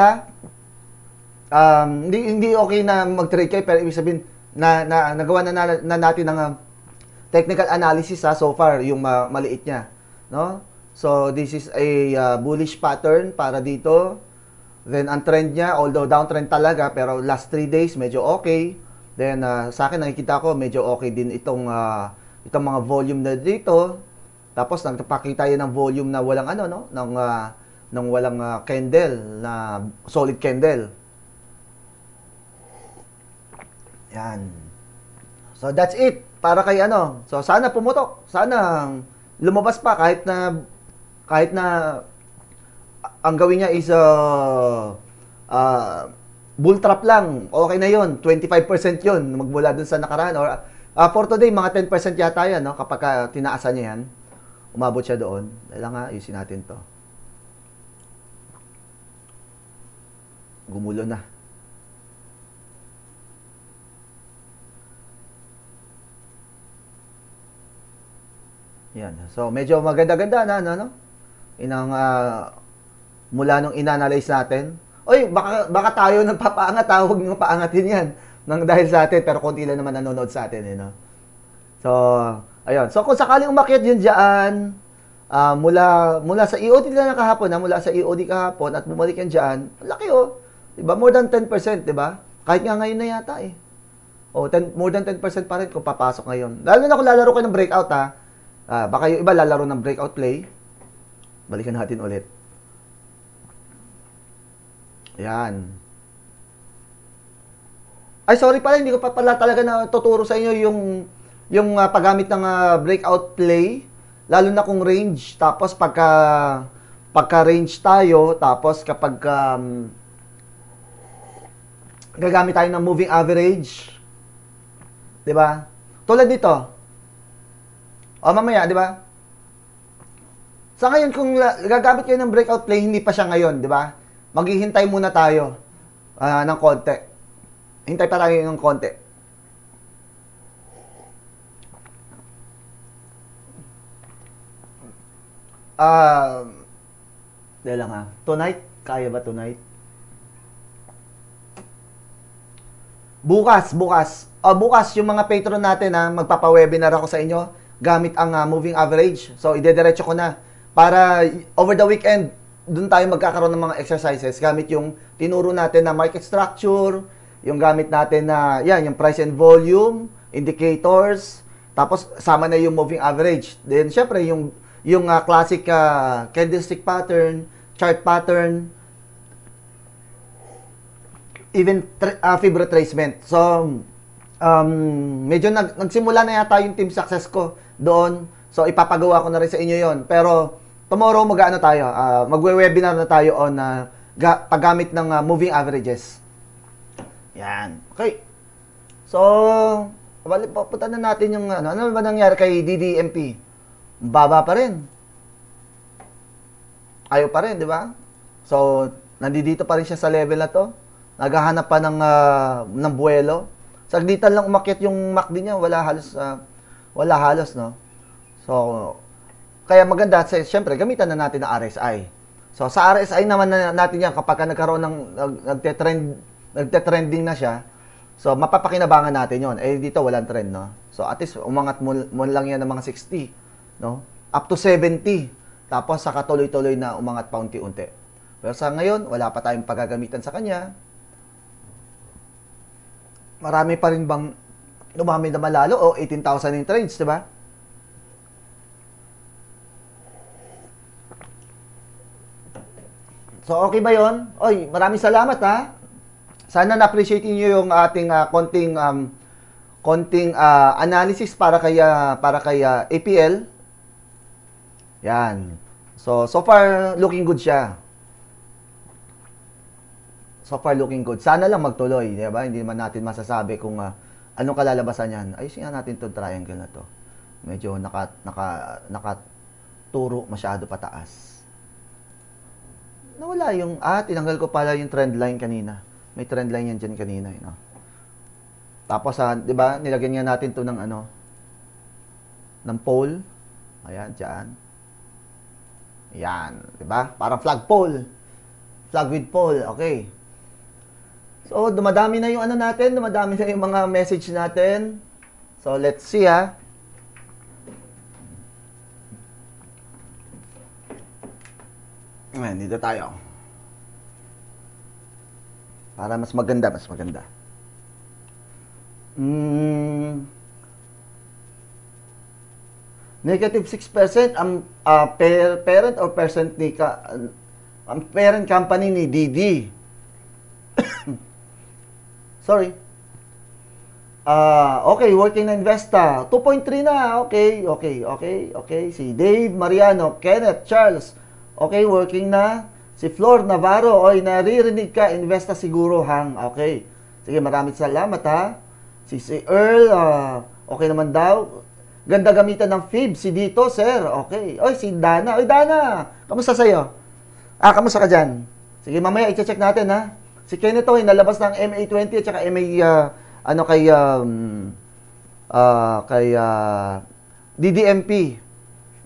hindi okay na mag-trade kayo, pero ibig sabihin na nagawa na natin ng technical analysis so far yung maliit niya, no? So this is a bullish pattern para dito. Then ang trend niya, although downtrend talaga, pero last 3 days medyo okay. Then sa akin nakikita ko medyo okay din itong mga volume na dito. Tapos nagpapakita yan ng volume na walang ng walang candle, na solid candle. Yan. So that's it para kay So sana pumutok, sana lumabas pa kahit na ang gawin niya is bull trap lang. Okay na 'yon. 25% 'yon magmula dun sa nakaraan, or for today mga 10% yata 'yan, kapag tinaasan niya 'yan. Umabot siya doon. Kailangan ayusin natin 'to. Gumulo na. Yan. So, medyo maganda-ganda na, ano, no? Inang, mula nung inanalyze natin. Oy, baka tayo nang papaangat, huwag nyo paangatin yan. Nang dahil sa atin, pero konti lang naman nanonood sa atin, no? So, ayun. So, kung sakaling umakyat yun dyan, mula sa EOD lang kahapon, mula sa EOD kahapon, at bumalik yan dyan, laki, oh. Diba? More than 10%, diba? Kahit nga ngayon na yata, eh. More than 10% pa rin kung papasok ngayon. Lalo na kung lalaro kayo ng breakout, ha. Baka yung iba lalaro ng breakout play. Balikan natin ulit. Yan. Ay, sorry pala, hindi ko pa pala talaga na tuturo sa inyo yung paggamit ng breakout play, lalo na kung range. Tapos pagka range tayo, tapos kapag gagamit tayo ng moving average, 'di ba? Tulad dito. Mamaya, 'di ba? Sa ngayon, kung gagamit kayo ng breakout play, hindi pa siya ngayon, 'di ba? Maghihintay muna tayo ng konti. Hintay pa tayo ng konti. Dahil lang, ha. Tonight? Kaya ba tonight? Bukas. Bukas, yung mga patron natin, magpapa-webinar ako sa inyo gamit ang moving average. So, idediretso ko na. Para over the weekend, dun tayo magkakaroon ng mga exercises gamit yung tinuro natin na market structure, yung gamit natin na, yung price and volume, indicators, tapos sama na yung moving average. Then, syempre, yung classic candlestick pattern, chart pattern, even fib retracement. So, medyo nagsimula na yata yung team success ko doon. So, ipapagawa ko na rin sa inyo yon. Pero, tomorrow, magwe-webinar na tayo on paggamit ng moving averages. Yan. Okay. So, papunta na natin yung ano ba nangyari kay DDMP? Baba pa rin. Ayaw pa rin, di ba? So, nandito pa rin siya sa level na to. Naghahanap pa ng buwelo. Saglitan lang umakyat yung MACD niya, wala halos, no? So, kaya maganda, siyempre, gamitan na natin ang RSI. So, sa RSI naman natin yan, kapag nagkaroon ng nagte-trending na siya, so, mapapakinabangan natin yon. Eh, dito walang trend, no? So, at least, umangat mo lang yan ng mga 60, no? Up to 70. Tapos, saka tuloy-tuloy na umangat pa unti-unti. Pero sa ngayon, wala pa tayong paggagamitan sa kanya. Marami pa rin bang dumami na malalo? O 18,000 in trades, di ba? So, okay ba yon? Oy, maraming salamat, ha? Sana na-appreciate niyo yung ating konting analysis para kay APL. Yan. So far, looking good siya. So far, looking good. Sana lang magtuloy, di ba? Hindi naman natin masasabi kung anong kalalabasan yan. Ayusin nga natin itong triangle na to. Medyo nakaturo masyado pataas. Nawala yung, tinanggal ko pala yung trend line kanina. May trend line yan dyan kanina, no? Tapos, di ba, nilagyan nga natin to ng ng pole. Ayan, dyan. Ayan, di ba? Parang flag pole. Flag with pole, okay. So, dumadami na yung natin, dumadami na yung mga message natin. So, let's see, ha. Ayan, dito tayo. Para mas maganda, Negative 6% ang parent or percent ni ang parent company ni DD. Sorry. Okay, working na Investa. 2.3 na. Okay. Si Dave, Mariano, Kenneth, Charles. Okay, working na. Si Flor Navarro, naririnig ka, Investa siguro, hang. Okay. Sige, maraming salamat, ha. Si Earl, okay naman daw. Ganda gamitan ng fib. Si dito, sir. Okay. Si Dana. Dana, kamusta sa'yo? Kamusta ka dyan? Sige, mamaya, i-check natin, ha. Si Kenneth, nalabas ng MA20 at saka kay DDMP.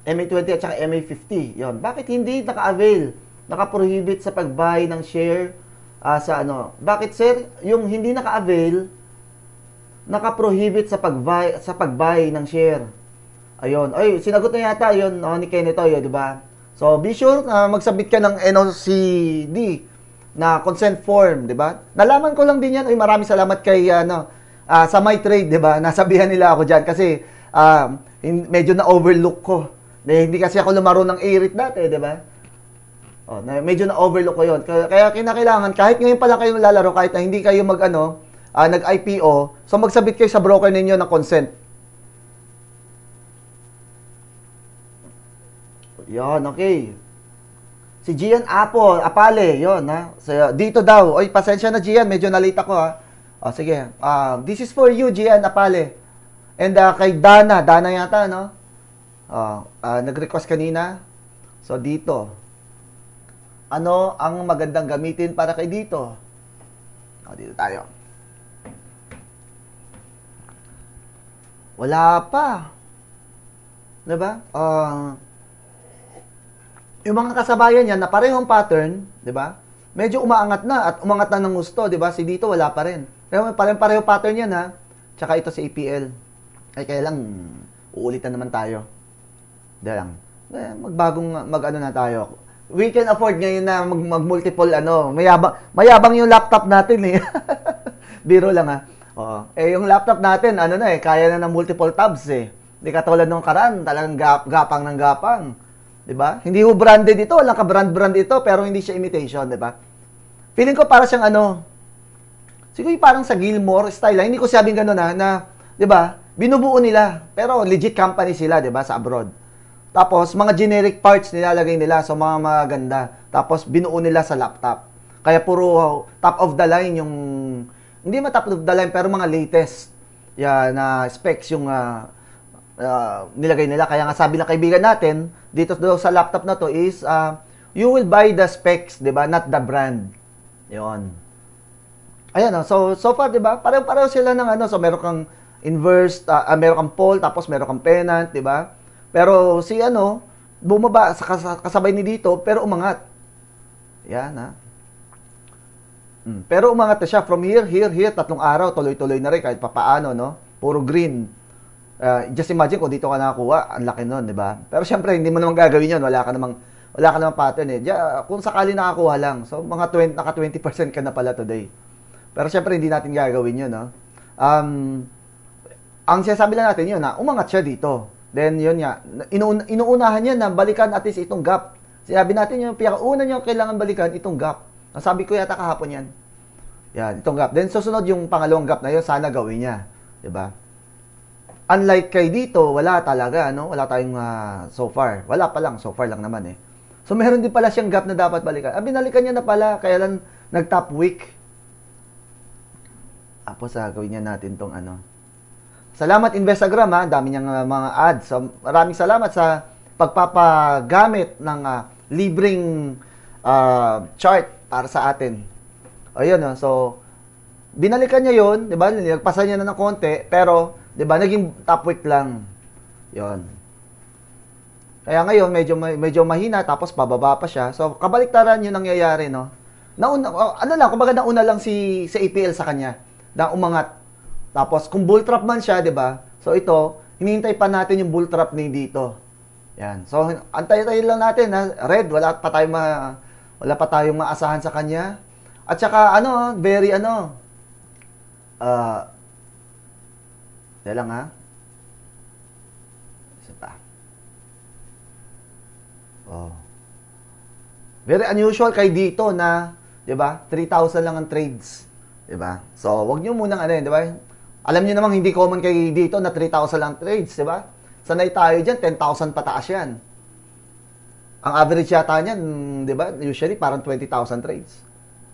MA20 at saka MA50. Yon. Bakit hindi naka-avail? Naka-prohibit sa pag-buy ng share sa ano? Bakit sir, yung hindi naka-avail, naka-prohibit sa pag-buy ng share? Ayun. Ay, sinagot na yata 'yon ni Kenneth Oyo, di ba? So, be sure na mag-submit ka ng NOCD na consent form, di ba? Nalaman ko lang din yan. Ay, maraming salamat kay sa My Trade, di ba? Nasabihan nila ako diyan kasi medyo na-overlook ko. Hindi kasi ako lumaro ng A-REIT dati, di ba? Oh, medyo na-overlook ko 'yon. Kaya kinakailangan kahit ngayon pa lang kayo lalaro, kahit na hindi kayo nag-IPO, so mag-submit kayo sa broker ninyo ng consent. Yon, okay. Si Gian Apale, yon ha. So, dito daw. Oy, pasensya na Gian, medyo na-late ako ha. O, sige. This is for you, Gian Apale. And kay Dana yata, no? Nag-request kanina. So, dito. Ano ang magandang gamitin para kay dito? Dito tayo. Wala pa. Diba? Yung mga kasabayan niya na parehong pattern, 'di ba? Medyo umaangat na at umangat na ng gusto, 'di ba? Si dito wala pa rin. Pero pareho pattern 'yan ha. Tsaka ito si APL. Ay kaya lang uulitan naman tayo. Dahil lang mag-ano na tayo. We can afford ngayon na mag-multiple mayabang yung laptop natin eh. Biro lang ha. Oo. Yung laptop natin kaya na ng multiple tabs eh. Hindi katulad nung karaan, talagang gapang ng gapang. 'Di ba? Hindi ho branded ito, walang ka-brand ito, pero hindi siya imitation, 'di ba? Feeling ko para siyang siguro parang sa Gilmore style. Hindi ko sabing gano'n na 'di ba? Binubuo nila, pero legit company sila, 'di ba, sa abroad. Tapos mga generic parts nilalagay nila, so mga maganda. Tapos binuo nila sa laptop. Kaya puro top of the line yung hindi man top of the line pero mga latest na specs yung nilagay nila. Kaya nga sabi ng kaibigan natin, dito sa laptop na to is, you will buy the specs, di ba? Not the brand. Yun. Ayan, so far, di ba? Pareho sila ng so meron kang inverse, meron kang pole, tapos meron kang pennant, di ba? Pero si bumaba, kasabay ni dito, pero umangat. Yan, ha? Pero umangat na siya from here, 3 araw, tuloy-tuloy na rin kahit papaano, no? Puro green. Just imagine kung dito ka nakakuha, ang laki nun, di ba? Pero syempre, hindi mo naman gagawin yun. Wala ka namang pattern eh. Kung sakali nakakuha lang. So, naka 20% ka na pala today. Pero syempre, hindi natin gagawin yun, no? Ang sinasabi lang natin yun, umangat siya dito. Then, yun nga, inuunahan niya na balikan at least itong gap. Sinabi natin yung pinakauna niya kailangan balikan, itong gap. Sabi ko yata kahapon yan. Yan, itong gap. Then, susunod yung pangalawang gap na yun, sana gawin niya. Di ba? Unlike kay dito, wala talaga, Wala tayong so far. Wala pa lang, so far lang naman eh. So, meron din pala siyang gap na dapat balikan. Binalikan niya na pala, kaya lang nag-top week. Tapos, gawin niya natin tong Salamat Investagram ha, dami niyang mga ads. So, maraming salamat sa pagpapagamit ng libreng chart para sa atin. Ayun, so, binalikan niya yun, di ba? Nagpasa niya na ng konti, pero 'di ba? Naging top week lang. 'Yon. Kaya ngayon medyo mahina tapos pababa pa siya. So kabaliktaran 'yung nangyayari, no. Nauna kumbaga nauna lang si APL sa kanya na umangat. Tapos kung bull trap man siya, 'di ba? So ito, hinihintay pa natin 'yung bull trap ni dito. Yan. So antay-tayin lang natin na red, wala pa tayong maasahan sa kanya. At saka very lang ha. Isa pa. Very unusual kay dito na, 'di ba? 3,000 lang ang trades, 'di ba? So, wag niyo munang 'di ba? Alam niyo namang hindi common kay dito na 3,000 lang trades, 'di ba? Sanay tayo diyan 10,000 pataas 'yan. Ang average yata niyan, 'di ba? Usually parang 20,000 trades.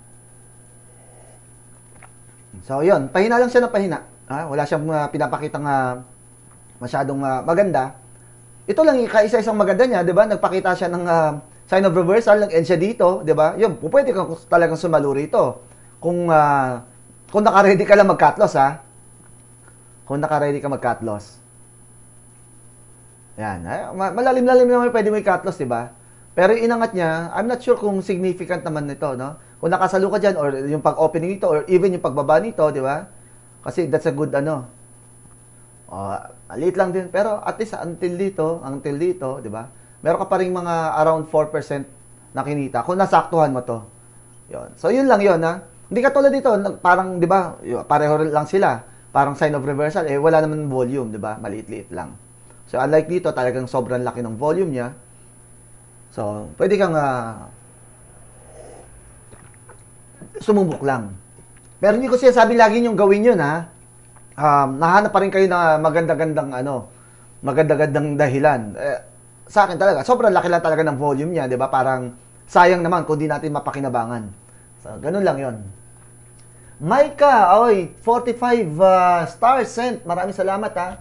So, 'yun, pahina lang siya na pahina. Wala siyang pinapakitang masyadong maganda. Ito lang isa-isang maganda niya, 'di ba? Nagpakita siya ng sign of reversal, nag-end siya dito, 'di ba? 'Yun, pwede kang talagang sumalo rito. Kung naka-ready ka lang mag-cut loss, ha. Kung naka-ready ka mag-cut loss. Yan. Malalim-lalim naman pwede mo i-cut loss, di ba? Pero yung inangat niya, I'm not sure kung significant naman nito, no? Kung nakasalo ka dyan, or yung pag-opening nito, or even yung pagbaba nito, di ba? Kasi that's a good, liit lang din. Pero at least until dito, di ba? Meron ka pa rin mga around 4% na kinita kung nasaktuhan mo to. Yun. So, yun lang yun, ha? Hindi katulad dito, parang, di ba, pareho lang sila. Parang sign of reversal, wala naman volume, di ba? Maliit-liit lang. So, unlike dito, talagang sobrang laki ng volume niya. So, pwede kang sumubok lang. Pero hindi ko sinasabi lagi yung gawin yun, ha? Nahanap pa rin kayo na maganda-gandang dahilan. Sa akin talaga, sobrang laki lang talaga ng volume niya, di ba? Parang sayang naman kung di natin mapakinabangan. So, ganun lang yon. Maika, 45 stars sent. Maraming salamat, ha.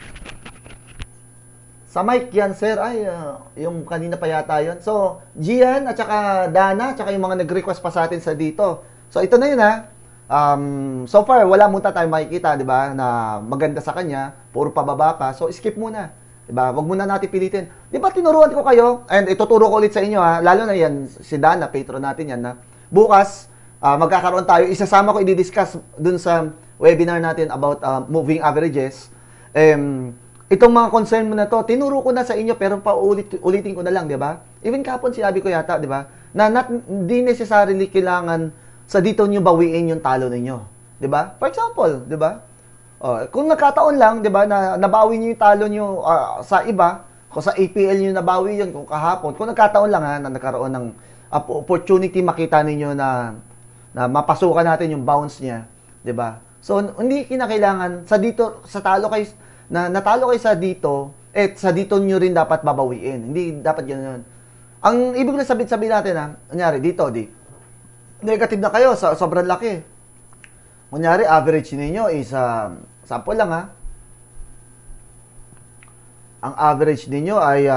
Sa Mike yan, sir. Yung kanina pa yata yun. So, Gian at saka Dana, at saka yung mga nag-request pa sa atin sa dito. So, ito na yun, ha. So far, wala muna tayo makikita, di ba, na maganda sa kanya. Puro pababa pa. So, skip muna. Diba? Wag muna natin pilitin. Di ba tinuruan ko kayo? And ituturo ko ulit sa inyo, ha. Lalo na yan, si Dana, patron natin yan, na bukas, magkakaroon tayo. Isasama ko, i-discuss dun sa webinar natin about moving averages. Itong mga concern mo na to, tinuro ko na sa inyo, pero ulitin ko na lang, di ba? Even kapon, sinabi ko yata, di ba? Na di necessarily kailangan sa dito nyo bawiin yung talo ninyo. Di ba? For example, di ba? Kung nagkataon lang, 'di ba, na nabawi niyo yung talo niyo sa iba, kung sa APL niyo nabawi 'yon kung kahapon, kung nagkataon lang na nagkaroon ng opportunity makita ninyo na mapasukan natin yung bounce niya, 'di ba? So hindi kinakailangan sa dito sa talo kayo na natalo kayo sa dito, sa dito niyo rin dapat babawiin. Hindi dapat ganoon. Ang ibig sabihin natin kunyari dito, negative na kayo sa sobrang laki. Kunyari, average ninyo is, sample lang, ha. Ang average ninyo ay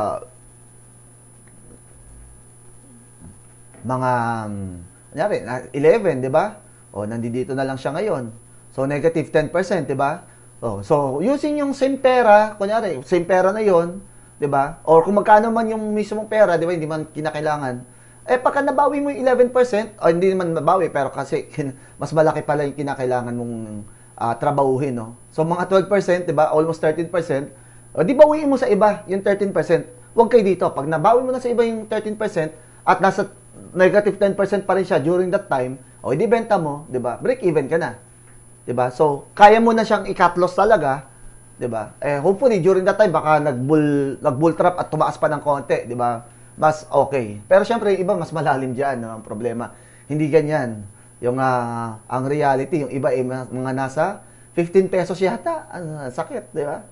mga, kunyari, 11, di ba? Nandito na lang siya ngayon. So, negative 10%, di ba? So, using yung same pera, kunyari, same pera na yon, di ba? Or kung magkano man yung mismong pera, di ba, hindi man kinakailangan. Pagka nabawi mo yung 11%, hindi naman nabawi, pero kasi mas malaki pala yung kinakailangan mong trabahuhin, no? So, mga 12%, di ba? Almost 13%. Di bawiin mo sa iba yung 13%. Huwag kayo dito. Pag nabawi mo na sa iba yung 13% at nasa negative 10% pa rin siya during that time, di benta mo, di ba? Break even ka na. Di ba? So, kaya mo na siyang i-cut loss talaga, di ba? Hopefully, during that time, baka nag-bull trap at tumaas pa ng konti, di ba? Mas okay. Pero syempre, iba mas malalim dyan, no? Ang problema. Hindi ganyan. Yung, ang reality, yung iba, mga nasa 15 pesos yata. Sakit, di ba?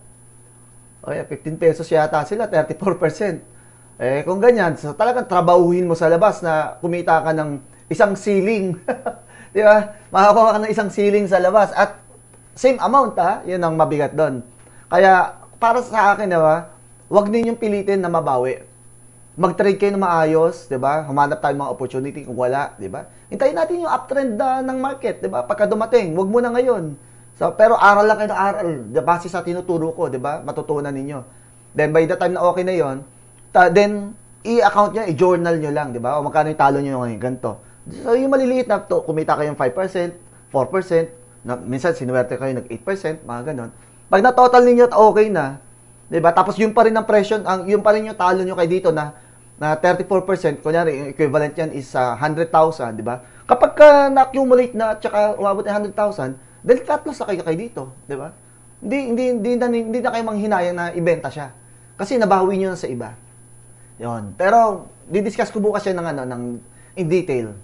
15 pesos yata sila, 34%. Kung ganyan, so, talagang trabahuhin mo sa labas na kumita ka ng isang ceiling. Di ba? Makakuha ka ng isang ceiling sa labas. At same amount, yun ang mabigat doon. Kaya, para sa akin, di ba, huwag ninyong pilitin na mabawi. Mag-trade kayo na maayos, 'di ba? Humanap tayo mga opportunity kung wala, 'di ba? Hintayin natin yung uptrend ng market, 'di ba? Pagka dumating, wag muna ngayon. So, pero aral lang kayo ng aral, base sa tinuturo ko, 'di ba? Matutunan ninyo. Then by the time na okay na 'yon, then i-account niyo, i-journal niyo lang, 'di ba? O magkano yung talo niyo ngayon, ganito. So, yung maliliit na to, kumita kayong 5%, 4%, minsan sinuwerte kayo nag 8%, mga ganon. Pag na-total niyo okay na, 'di ba? Tapos yung pa rin ang presyo, yung pa rin yung talo niyo kay dito na 34%, kunyari, yung equivalent yan is 100,000, di ba? Kapag na-accumulate na at saka umabot ng 100,000, then cut loss na kayo dito, di ba? Hindi na kayo manghinayang na ibenta siya. Kasi nabawi niyo na sa iba. Yon. Pero di-discuss ko bukas yan in detail.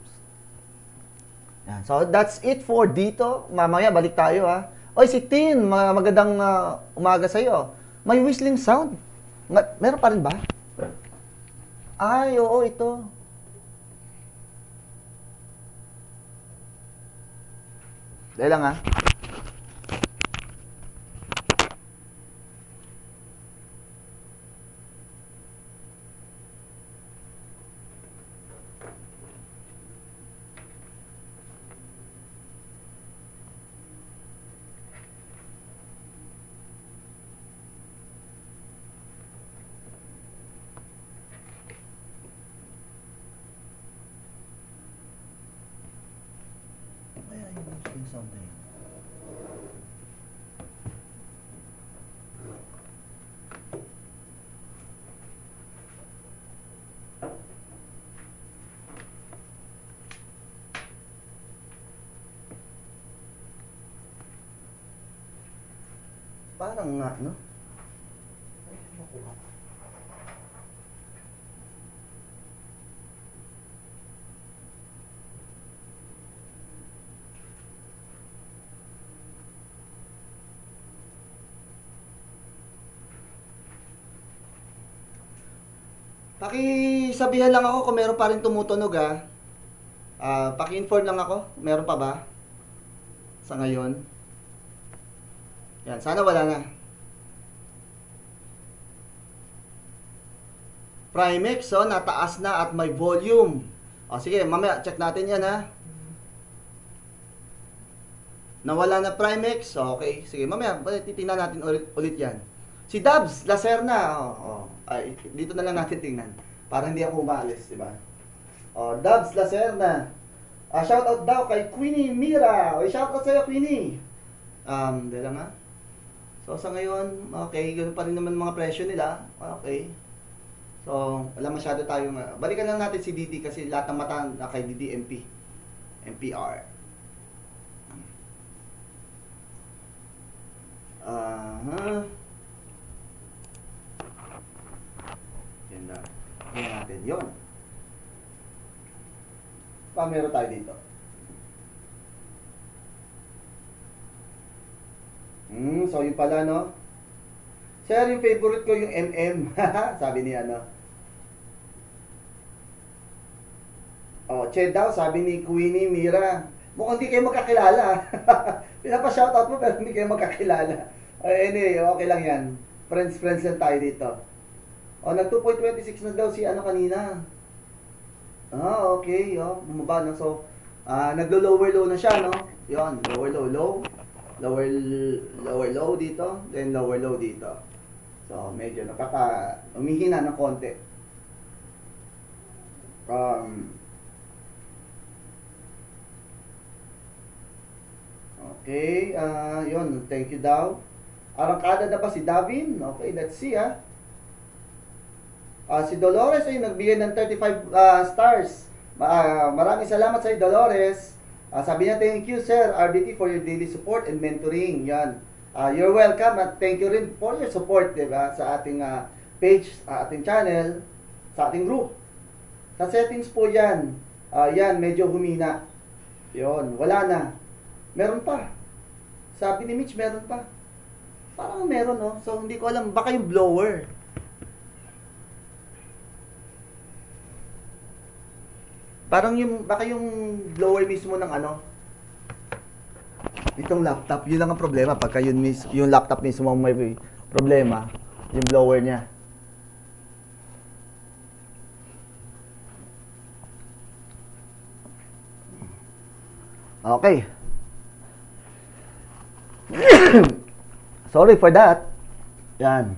Yan. So that's it for dito. Mamaya balik tayo, ha. Oy, si Tin, magandang umaga sa iyo. May whistling sound. Meron pa rin ba? Ay, oo, ito. Dahil lang, something. Parang nga, no? Ay, makuha. Pakisabihan lang ako kung meron pa rin tumutunog, ha. Paki-inform lang ako, meron pa ba? Sa ngayon. Yan, sana wala na. Primex, so nataas na at may volume. O sige, mamaya check natin yan, ha. Nawala na Primex. Okay, sige, mamaya titingnan natin ulit yan. Si Dabs Lacerna, ay, dito na lang natin tingnan para hindi ako umalis, di ba? Dabs Lacerna. Shout out daw kay Queenie Mira. O, shout out sa'yo, Queenie. Dahil lang, ha. So, sa ngayon, okay, ganoon pa rin naman mga presyo nila. Okay. So, wala masyado tayong... balikan lang natin si Didi kasi lahat ng mata na kay Didi NPR. Yan na. Yan natin. Yun. Meron tayo dito. So yun pala, no? Sir, yung favorite ko yung MM. Sabi ni ano. Che daw, sabi ni Queenie Mira. Mukhang hindi kayo magkakilala. Pinapa-shoutout mo pero hindi kayo magkakilala. Anyway, okay lang yan. Friends lang tayo dito. Nag 2.26 na daw si ano kanina. Okay. Bumaba na. So, naglo-lower low na siya, no? Yun, lower low. Lower low dito, then lower low dito. So, medyo umihina ng konti. Okay, yun, thank you daw. Arangkada na ba si Davin? Okay, let's see, ha. Si Dolores ay nagbigay ng 35 stars. Maraming salamat sa Dolores. Sabi niya, thank you sir, RBT, for your daily support and mentoring. Yan. You're welcome at thank you rin for your support, diba? Sa ating page, ating channel, sa ating group. Sa settings po yan. Yan, medyo humina. Yun, wala na. Meron pa. Sabi ni Mitch, meron pa. Parang meron, no? So, hindi ko alam, baka yung blower. Parang baka yung blower mismo ng ano, itong laptop, yun lang ang problema. Pagka yung laptop mismo may problema, yung blower niya. Okay. Sorry for that. Yan.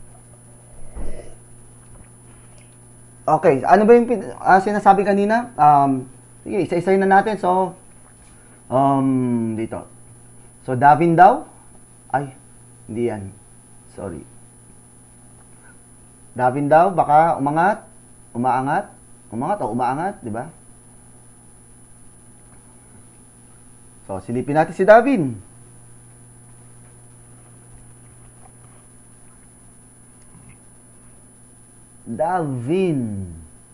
Okay, ano ba yung sinasabi kanina? Sige, isa-isayin na natin. So, dito. So, Davin daw? Ay, hindi yan. Sorry. Davin daw, baka umaangat, di ba? So, silipin natin si Davin. Davin.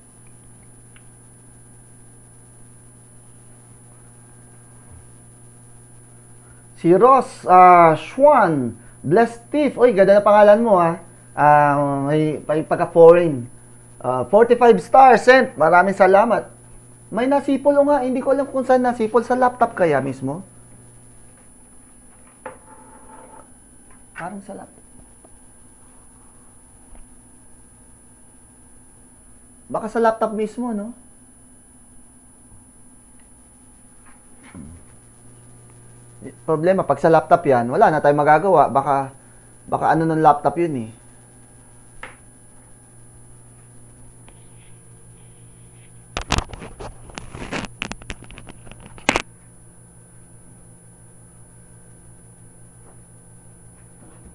Si Ross Schwan, Blessed Thief. Uy, ganda na pangalan mo, ha. May pagka-foreign. 45 stars sent. Maraming salamat. May nasipol o nga. Hindi ko alam kung saan nasipol. Sa laptop kaya mismo? Parang sa laptop. Baka sa laptop mismo, no? Problema, pag sa laptop yan, wala na tayong magagawa. Baka ano ng laptop yun, eh.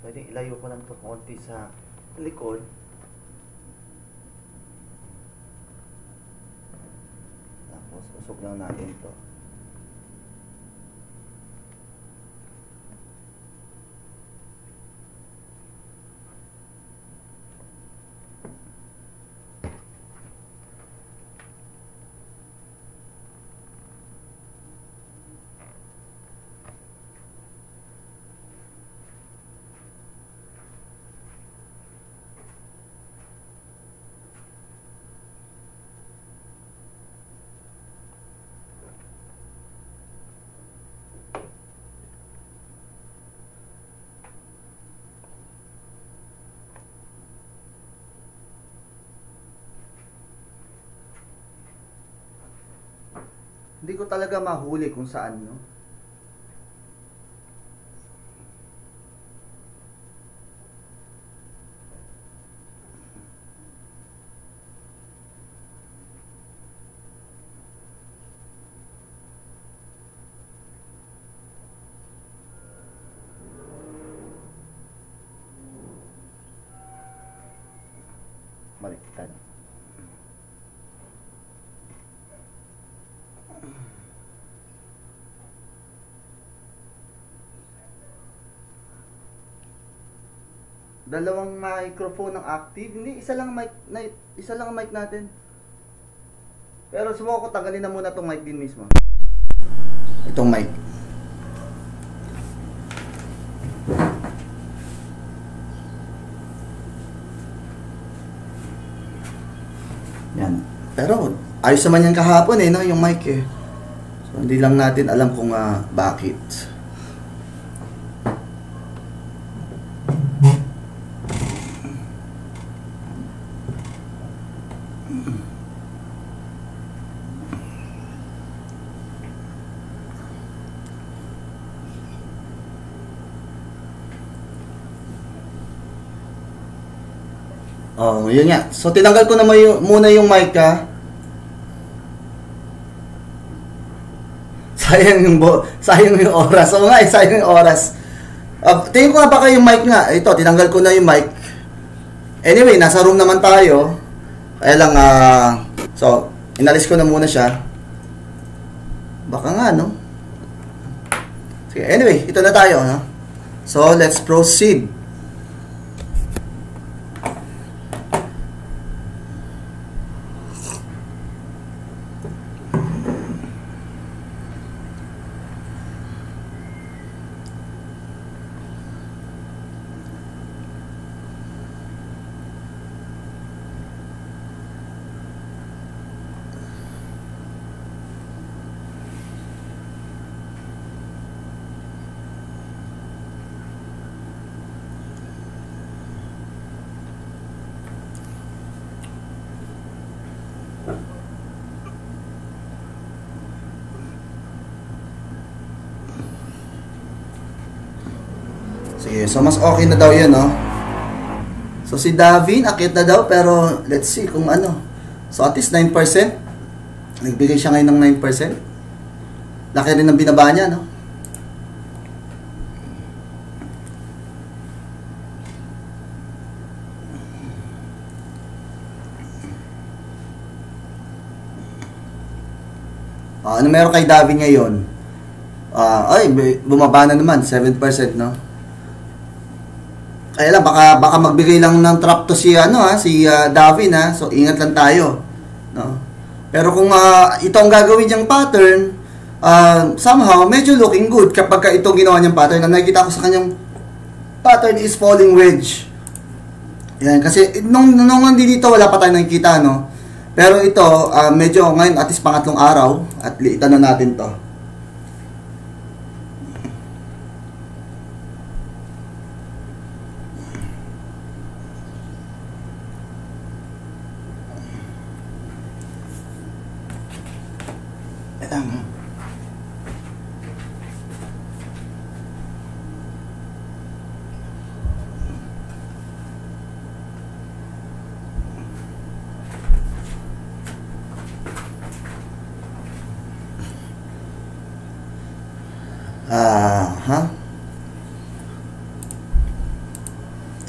Pwede ilayo ko lang ito konti sa likod. Tapos usok lang natin ito. Hindi ko talaga mahuli kung saan, no? Baliktad. Dalawang microphone ang active. Hindi, isa lang ang mic natin. Pero subukan ko tanggalin na muna itong mic din mismo. Itong mic. Yan. Pero ayos naman yan kahapon no, yung mic eh. So hindi lang natin alam kung bakit. Oh, yun nga. So, tinanggal ko na muna yung mic sayang yung oras. Oo nga, sayang yung oras. Tingin ko nga baka yung mic nga. Ito, tinanggal ko na yung mic. Anyway, nasa room naman tayo. Kaya lang, so, inalis ko na muna siya. Baka nga, no? Sige, anyway, ito na tayo, no? So, let's proceed. Sige, so mas okay na daw yun, no? So si Davin, akit na daw, pero let's see kung ano. So at least 9%. Nagbigay siya ngayon ng 9%. Laki rin ang binaba niya, no? Ano meron kay Davin ngayon? Ay, bumaba na naman, 7%, no? Kaya lang, baka magbigay lang ng trap to si Davin, ha? So, ingat lang tayo, no? Pero kung ito ang gagawin niyang pattern, somehow, medyo looking good kapag ito ginawa niyang pattern. Ang nakikita ko sa kanyang pattern is falling wedge. Yan, kasi nung hindi dito, wala pa tayong nakikita, no? Pero ito, medyo ngayon, at least pangatlong araw, at liitan na natin to.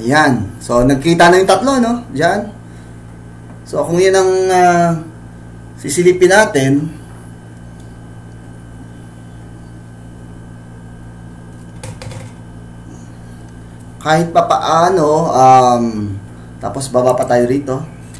Ayan. So, nagkita na yung tatlo, no? Diyan. So, kung yan ang sisilipin natin, kahit pa paano, tapos baba pa tayo rito.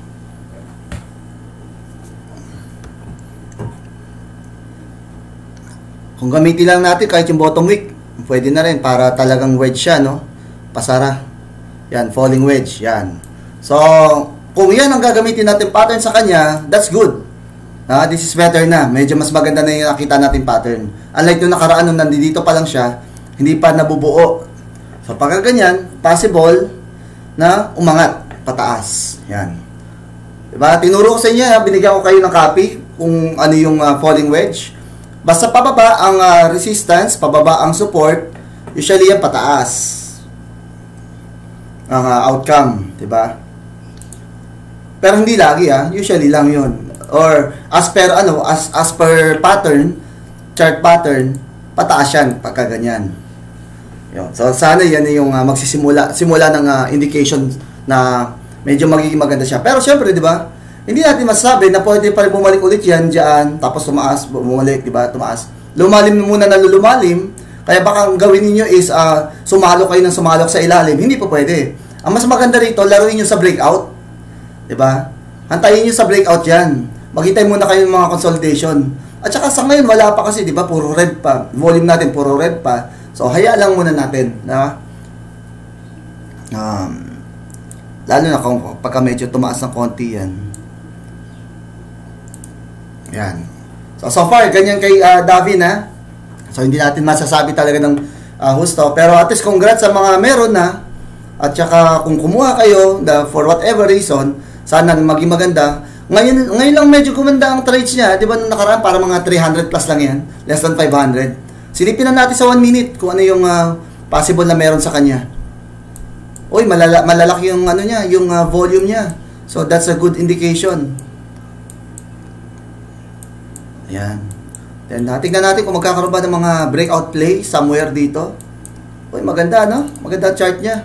Kung gamitin lang natin kahit yung bottom wick, pwede na rin para talagang wedge siya, no? Pasara. Yan, falling wedge. Yan. So, kung yan ang gagamitin natin pattern sa kanya, that's good. This is better na. Medyo mas maganda na yung nakita natin pattern. Unlike yung nakaraan nung nandito pa lang siya, hindi pa nabubuo. So, pagka ganyan, possible na umangat, pataas. Yan. Diba? Tinuro ko sa inyo, binigyan ko kayo ng copy kung ano yung falling wedge. Basta pababa ang resistance, pababa ang support, usually yan pataas ang outcome, diba? Pero hindi lagi, usually lang yun. Or as per as per pattern, chart pattern, pataas yan pagka ganyan. Yun. So sana yan yung simula ng indication na medyo magiging maganda siya. Pero syempre, diba? Hindi natin masasabi na pwede pa rin bumalik ulit yan dyan, tapos tumaas, bumalik, diba? Tumaas. Lumalim muna na lumalim, kaya baka ang gawin niyo is sumalok kayo ng sumalok sa ilalim. Hindi pa pwede. Ang mas maganda rito, laruin niyo sa breakout. Diba? Hantayin niyo sa breakout yan. Maghintay muna kayo ng mga consolidation. At saka sa ngayon, wala pa kasi, diba? Puro red pa. Volume natin, puro red pa. So, haya lang muna natin. Diba? Lalo na kung pagka medyo tumaas ng konti yan. Yan. So far, ganyan kay Davin, So, hindi natin masasabi talaga ng husto. Pero at least, congrats sa mga meron na. At saka, kung kumuha kayo, for whatever reason, sana maging maganda. Ngayon lang medyo gumanda ang trades niya. Di ba, nung nakaraan, para mga 300 plus lang yan. Less than 500. Silipin na natin sa 1 minute kung ano yung possible na meron sa kanya. Uy, malalaki yung niya, yung volume niya. So, that's a good indication. Ayan. Then, tingnan natin kung magkakaroon ba ng mga breakout play somewhere dito. Uy, maganda, no? Maganda chart niya.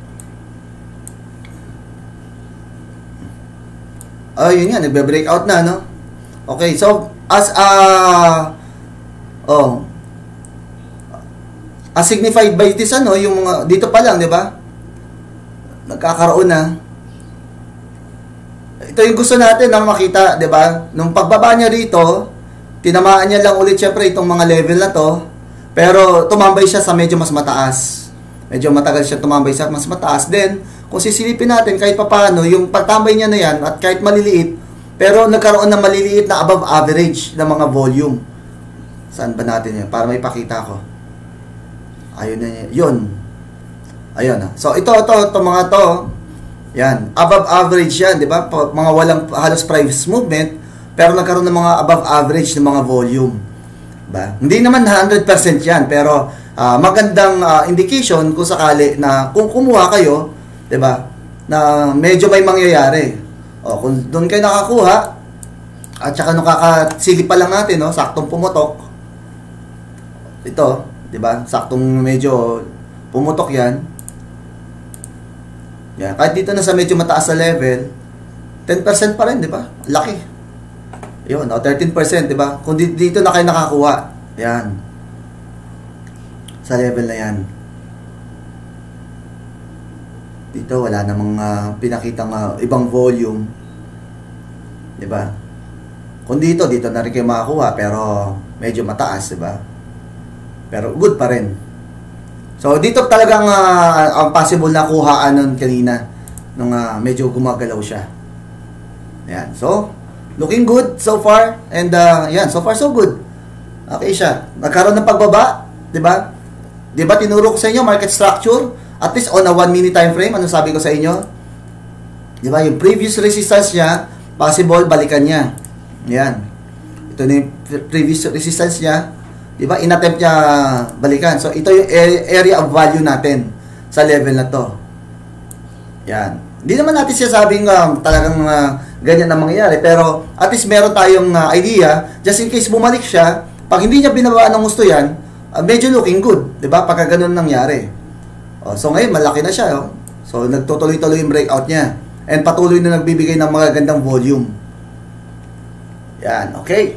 Yun yan. Nagbe-breakout na, no? Okay, so, as signified by this, yung mga, dito pa lang, di ba? Nagkakaroon na. Ito yung gusto natin na makita, di ba? Nung pagbaba niya rito, tinamaan niya lang ulit syempre itong mga level na to, pero tumambay siya sa medyo mas mataas. Medyo matagal siya tumambay sa mas mataas. Then, kung sisilipin natin kahit papaano, yung pagtambay niya na yan, at kahit maliliit, pero nagkaroon ng maliliit na above average na mga volume. Saan ba natin yan? Para may pakita ko. Ayun na yun. Ayun. So, ito mga to, yan. Above average yan, di ba? Mga walang halos price movement, pero nagkaroon ng mga above average ng mga volume. Ba? Hindi naman 100% yan, pero magandang indication kung sakali na kung kumuha kayo, 'di ba? Na medyo may mangyayari. Kung doon kayo nakakuha at saka nung kakasilip pa lang natin, saktong pumutok. Ito, 'di ba? Saktong medyo pumutok 'yan. Yan, kahit dito na sa medyo mataas na level, 10% pa rin, 'di ba? Laki. Yun, 13%, di ba? Kung dito na kayo nakakuha, yan. Sa level na yan. Dito, wala namang pinakitang ibang volume. Di ba? Kung dito na rin kayo makakuha, pero medyo mataas, di ba? Pero good pa rin. So, dito talagang ang possible na kuhaan nun kanina, nung medyo gumagalaw siya. Yan, so, looking good so far, and yan, so far so good. Okay siya. Nagkaroon ng pagbaba, 'di ba? 'Di ba tinuro ko sa inyo market structure at least on a 1 minute time frame. Ano sabi ko sa inyo? 'Di ba? Yung previous resistance niya, possible balikan niya. Yan. Ito na yung previous resistance niya, 'di ba? Inattempt niya balikan. So ito yung area of value natin sa level na 'to. Yan. Hindi naman natin sasabing talagang ganyan na mangyayari, pero at least meron tayong idea, just in case bumalik siya, pag hindi niya binabaan ng gusto yan, medyo looking good, di ba? Pagka ganun nangyari. So ngayon, malaki na siya. So, nagtutuloy-tuloy yung breakout niya. And patuloy na nagbibigay ng mga gandang volume. Yan, okay.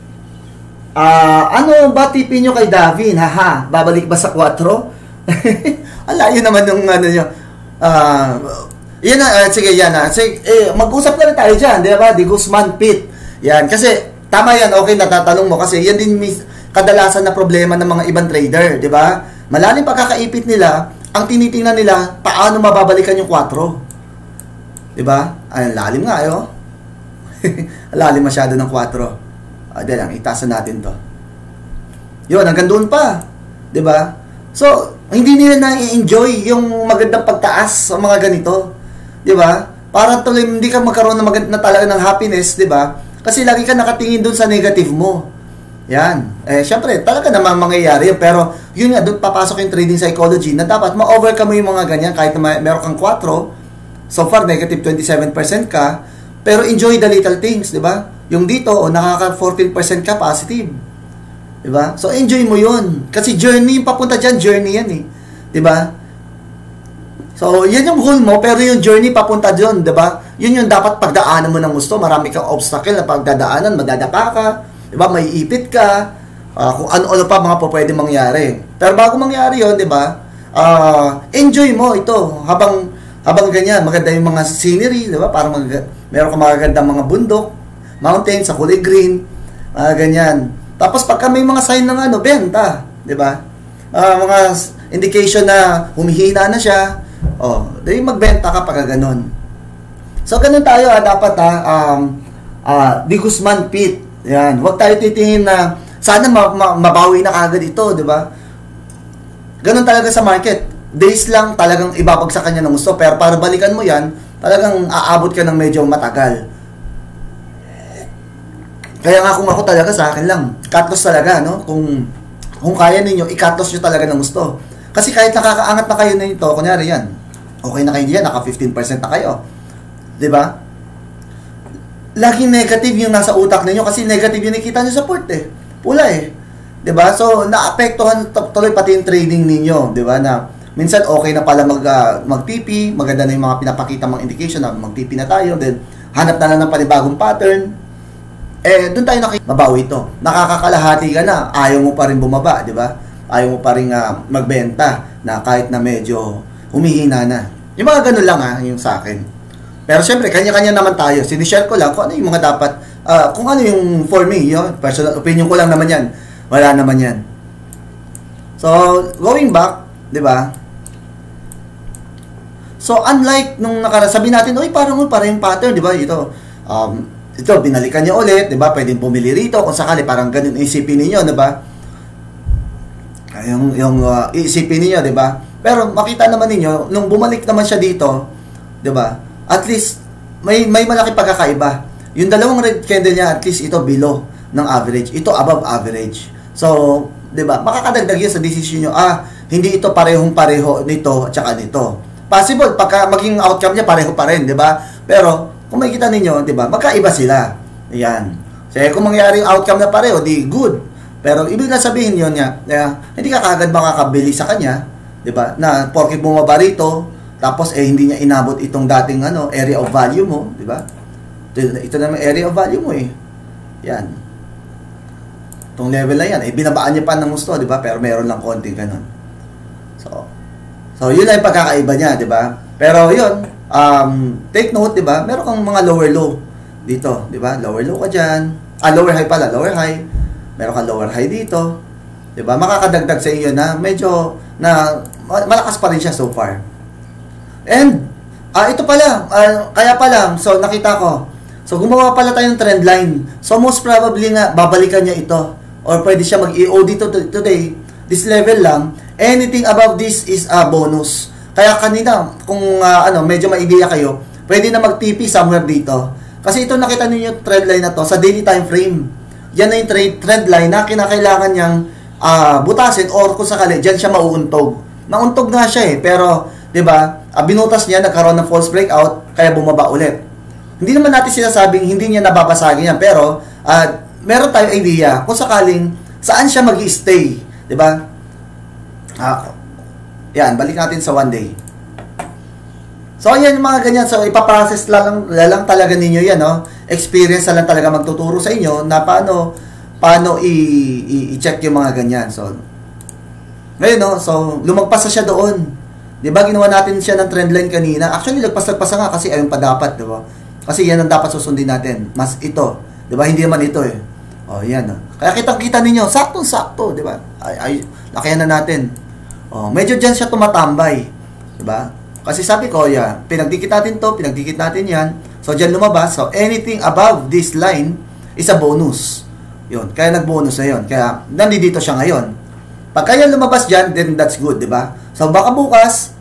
Ano ba tipin nyo kay Davin? Haha, babalik ba sa 4? Alayo naman yung ano nyo. Yan na, sige, yan na. Sige, mag-usap na rin tayo dyan, di ba? Di Guzman Pit. Yan, kasi, tama yan, okay, natatanong mo. Kasi yan din kadalasan na problema ng mga ibang trader, di ba? Malalim pagkakaipit nila, ang tinitingnan nila, paano mababalikan yung 4. Di ba? Ay, lalim nga, ayo. Lalim masyado ng 4. Dahil lang, itasan natin to. Yun, hanggang doon pa. Di ba? So, hindi nila na-enjoy yung magandang pagtaas sa mga ganito. Di ba? Para tuloy hindi ka magkaroon na talaga ng happiness, di ba? Kasi lagi ka nakatingin doon sa negative mo. Yan. Syempre, talaga naman mangyayari yun. Pero, yun nga, doon papasok yung trading psychology na dapat ma-overcome mo yung mga ganyan kahit na meron kang 4. So far, negative 27% ka. Pero enjoy the little things, di ba? Yung dito, nakaka 14% ka positive. Di ba? So, enjoy mo yun. Kasi journey, yung papunta dyan, journey yan eh. Di ba? So, yan yung goal mo, pero yung journey papunta dyan, di ba? Yun yung dapat pagdaanan mo ng gusto. Marami kang obstacle na pagdadaanan, madadapa ka. Di ba? May ipit ka. Kung ano-ano pa mga pwede mangyari. Pero bago mangyari yun, di ba? Enjoy mo ito. Habang ganyan, maganda yung mga scenery, di ba? Parang meron kang magagandang mga bundok, mountains, sa kulay green, ganyan. Tapos pagka may mga sign ng benta, di ba? Mga indication na humihina na siya, di magbenta ka pagka ganun. So, ganun tayo, dapat Di Guzman Pit. Yan, huwag tayo titingin na sana mabawi na kagad ito, di ba? Ganun talaga sa market. Days lang talagang ibabagsak kanya ng gusto, pero para balikan mo yan, talagang aabot ka ng medyo matagal. Kaya nga kung ako talaga sa akin lang, cut loss talaga, no? Kung kaya ninyo, i-cut loss nyo talaga ng gusto. Kasi kahit nakakaangat na kayo nito, kunyari yan, okay na kayo diyan, naka 15% na kayo. Di ba? Laging negative yung nasa utak ninyo kasi negative yung nakita nyo sa port eh. Pula eh. 'Di ba? So naapektuhan tuloy pati yung trading ninyo, 'di ba? Na minsan okay na pala mag-TP, maganda na yung mga pinapakita mga indication na mag-TP na tayo, then hanap na lang ng panibagong pattern. Doon tayo mabawi ito. Nakakakalahati ka na, ayaw mo pa rin bumaba, 'di ba? Ayaw mo pa rin magbenta na kahit na medyo humihina na. Yung mga ganun lang yung sa akin. Pero syempre, kanya-kanya naman tayo. Sinishare ko lang kung ano yung mga dapat, kung ano yung for me, yun. Personal opinion ko lang naman yan. Wala naman yan. So, going back, di ba? So, unlike nung sabi natin, parang yung pattern, di ba? Ito, binalikan niya ulit, di ba? Pwedeng pumili rito, kung sakali, parang ganun isipin niyo, di ba? Isipin niyo, di ba? Pero makita naman niyo nung bumalik naman siya dito, di ba? At least, may malaki pagkakaiba. Yung dalawang red candle niya, at least ito below ng average. Ito above average. So, di ba? Makakadagdag yun sa decision nyo. Hindi ito parehong-pareho nito at saka nito. Possible, pagka maging outcome niya, pareho pa rin, di ba? Pero, kung makikita ninyo, di ba? Magkaiba sila. Ayan. So, kung mangyari yung outcome na pareho, di good. Pero, ibig na sabihin yun niya, hindi ka kagad makakabili sa kanya, di ba? Na, porke bumaba rito, tapos hindi niya inabot itong dating area of value mo, di ba? Ito naman area of value mo eh. Yan. Itong level na yan, binabaan niya pa ng gusto, di ba? Pero meron lang konting ganun. So yun lang yung pagkakaiba niya, di ba? Pero yun, take note, di ba? Meron kang mga lower low dito, di ba? Lower low ka dyan. Lower high pala, lower high. Meron kang lower high dito. Di ba? Makakadagdag sa iyo na medyo malakas pa rin siya so far. And, ito pala, kaya pala, so nakita ko, so gumawa pala tayo ng trend line. So most probably nga, babalikan niya ito. Or pwede siya mag-EO dito today, this level lang. Anything above this is a bonus. Kaya kanina, kung medyo ma-idea kayo, pwede na mag-TP somewhere dito. Kasi ito nakita niyo yung trend line na to sa daily time frame. Yan na yung trend line na kinakailangan niyang butasin or kung sakali, dyan siya mauuntog. Nauntog nga siya pero, di ba, binutas niya, nagkaroon ng false breakout, kaya bumaba ulit. Hindi naman natin sinasabing hindi niya nababasagin yan, pero meron tayong idea kung sakaling saan siya mag-i-stay, di ba? Yan, balik natin sa one day. So, ayan yung mga ganyan. So, ipaprocess lang talaga ninyo yan, no? Experience na lang talaga magtuturo sa inyo na paano i-check yung mga ganyan. So, ngayon, no? So, lumagpas na siya doon. Di ba, ginawa natin siya ng trendline kanina. Actually, lagpas-lagpas nga kasi ayun pa dapat, di ba? Kasi yan ang dapat susundin natin. Mas ito. Di ba? Hindi naman ito, eh. O, yan, no? Kaya kitang-kita ninyo, saktong-sakto, di ba? Lakayan na natin. O, medyo dyan siya tumatambay. Di ba? Kasi sabi ko, pinagdikit natin to, pinagdikit natin yan. So, dyan lumabas. So, anything above this line is a bonus. Yun. Kaya nag-bonus na yun. Kaya, nandito siya ngayon. Pagka yan lumabas dyan, then that's good, di ba? So, baka bukas,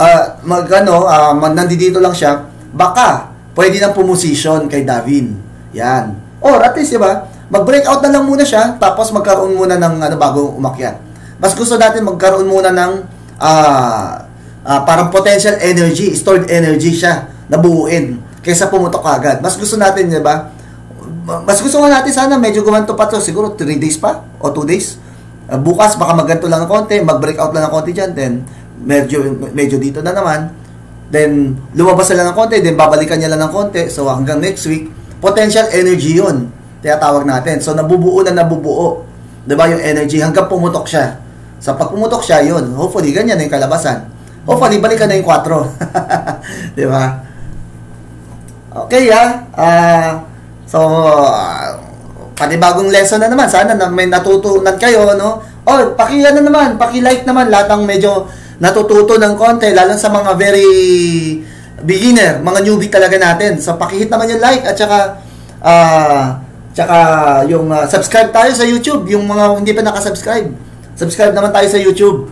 nandito lang siya, baka, pwede nang pumosisyon kay Davin. Yan. Or, at least, di ba? Mag-breakout na lang muna siya, tapos magkaroon muna ng, bago umakyat. Mas gusto natin magkaroon muna ng, parang potential energy, stored energy siya nabuuin kaysa pumutok agad. Mas gusto natin, di ba? Mas gusto nga natin sana medyo gumanto pa to, siguro 3 days pa o 2 days. Bukas baka magganto lang ng konti, mag-breakout lang ng konti diyan, then medyo dito na naman. Then lumabas na lang ng konti, then babalikan niya lang ng konti. So hanggang next week, potential energy 'yun. Tinatawag natin. So nabubuo. 'Di ba yung energy hanggang pumutok siya. So pag pumutok siya, 'yun. Hopefully ganyan na yung kalabasan. Hopefully, balikan na yung 4. Di ba? Okay, so, panibagong lesson na naman. Sana na may natutunan kayo, no? O, paki-like naman lahat ng medyo natututo ng konti, lalo sa mga very beginner, mga newbie talaga natin. So, pakihit naman yung like at tsaka yung subscribe tayo sa YouTube. Yung mga hindi pa nakasubscribe, subscribe naman tayo sa YouTube.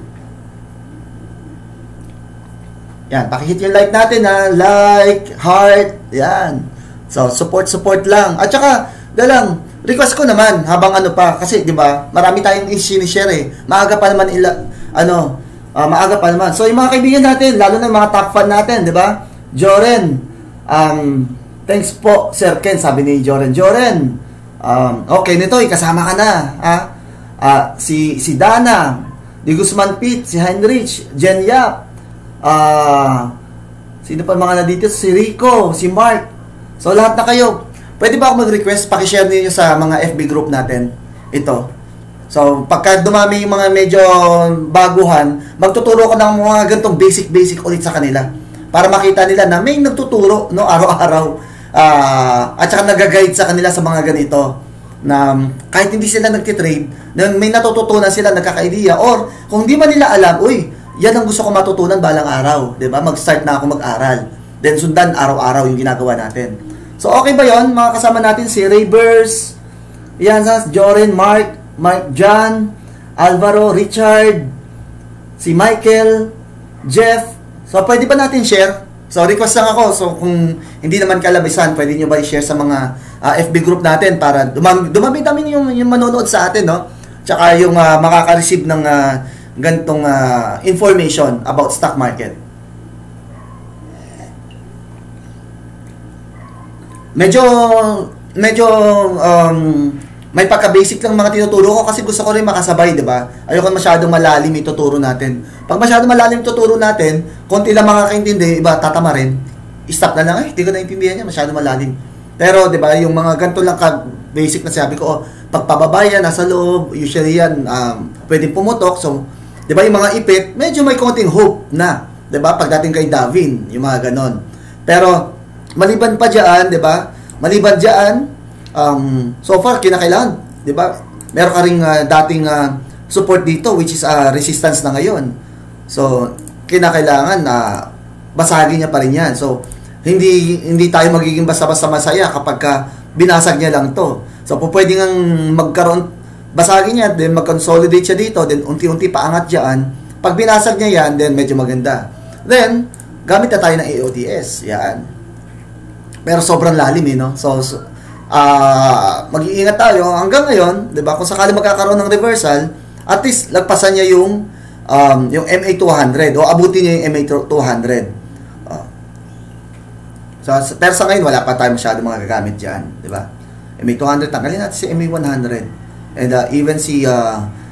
Yan, pakihit yung like natin, like, heart, yan. So, support lang. At saka, request ko naman, habang kasi, di ba, marami tayong sinishare, maaga pa naman, maaga pa naman. So, yung mga kaibigan natin, lalo na yung mga top fan natin, di ba? Joren, thanks po, Sir Ken, sabi ni Joren. Okay, nito, kasama ka na, si Dana, Di Guzman Pete, si Heinrich, Jen Yap, sino pa mga nandito? Si Rico, si Mark. So lahat na kayo. Pwede ba ako mag-request? Pakishare niyo sa mga FB group natin. Ito. So pagka dumami yung mga medyo baguhan, magtuturo ko ng mga ganitong basic ulit sa kanila. Para makita nila na may nagtuturo, no, araw-araw. At saka nag-guide sa kanila sa mga ganito. Na kahit hindi sila nagtitrade, may natututunan sila, nagkaka-idea. Or kung di man nila alam, yan ang gusto ko matutunan balang araw, 'di ba? Mag-start na ako mag-aral. Then sundan araw-araw yung ginagawa natin. So okay ba 'yon? Mga kasama natin si Raybers, yan sa Joren, Mark John, Alvaro, Richard, si Michael, Jeff. So pwede ba natin share? So request lang ako. So kung hindi naman kalabisan, pwede niyo ba i-share sa mga FB group natin para dumami-dami yung manonood sa atin, no? Tsaka yung makaka-receive ng ganitong information about stock market. Medyo may pagka-basic lang mga tinuturo ko kasi gusto ko rin makasabay, di ba? Ayoko masyadong malalim ituturo natin. Pag masyadong malalim ituturo natin, konti lang makakaintindi, iba tatama rin. Stop na lang, hindi ko naintindihan niya, masyadong malalim. Pero, di ba, yung mga ganito lang ka-basic na sabi ko, pagpababa yan, nasa loob, usually yan, pwedeng pumutok. So, di ba, yung mga ipit, medyo may konting hope na, di ba, pagdating kay Davin, yung mga ganon. Pero, maliban pa dyan, di ba, so far, kinakailangan, di ba, meron ka ring dating support dito, which is resistance na ngayon. So, kinakailangan basagin niya pa rin yan. So, hindi tayo magiging basta-basta masaya kapag binasag niya lang to. So, pwede nga magkaroon, basagin niya, then mag-consolidate siya dito, then unti-unti paangat dyan. Pag binasag niya yan, then medyo maganda. Then, gamit na tayo ng AOTS. Yan. Pero sobrang lalim, no? So mag-iingat tayo hanggang ngayon, 'di ba? Kung sakali magkakaroon ng reversal, at least lagpasan niya yung MA200 o abutin niya yung MA200. Pero sa ngayon wala pa tayong masyado mga gagamit diyan, 'di ba? MA200 tanggalin natin si MA100. And even si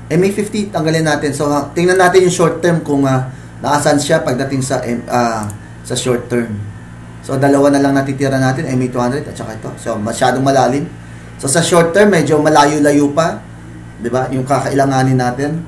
MA50 tanggalin natin. So tingnan natin yung short term kung naasan siya pagdating sa sa short term. So, dalawa na lang natitira natin, MA200 at saka ito. So, masyadong malalim. So, sa short term, medyo malayo-layo pa. 'Di ba? Yung kakailanganin natin.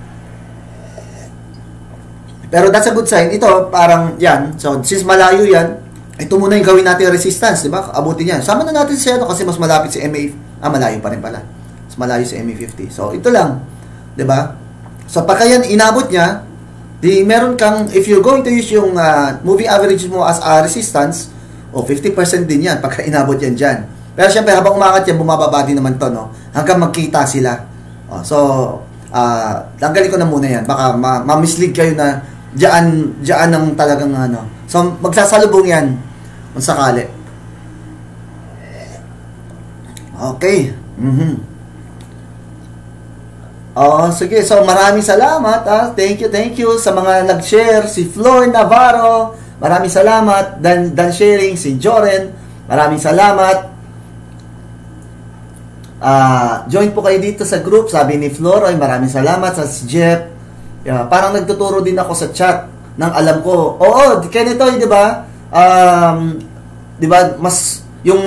Pero that's a good sign. Ito, parang yan. So, since malayo yan, ito muna yung gawin natin resistance, 'di ba? Abutin yan. Sama na natin si ano kasi mas malapit si MA. Malayo pa rin pala. Mas malayo si MA50. So, ito lang. 'Di ba? So, pagka yan inabot niya, di meron kang, if you're going to use yung moving average mo as a resistance, 50% din yan pagka inabot yan dyan. Pero syempre, habang umangat yan, bumababa din naman to, no? Hanggang magkita sila. So, tanggalin ko na muna yan. Baka ma-mislead kayo na dyan ng talagang ano. So, magsasalubong yan kung sakali. Okay. Sige. So, maraming salamat. Thank you sa mga nag-share. Si Flor Navarro. Maraming salamat. Dan sharing. Si Joren. Maraming salamat. Join po kayo dito sa group. Sabi ni Flor. Maraming salamat. Sa si Jeff. Parang nagtuturo din ako sa chat ng alam ko. Oo, kaya nito, di ba? Di ba? Mas yung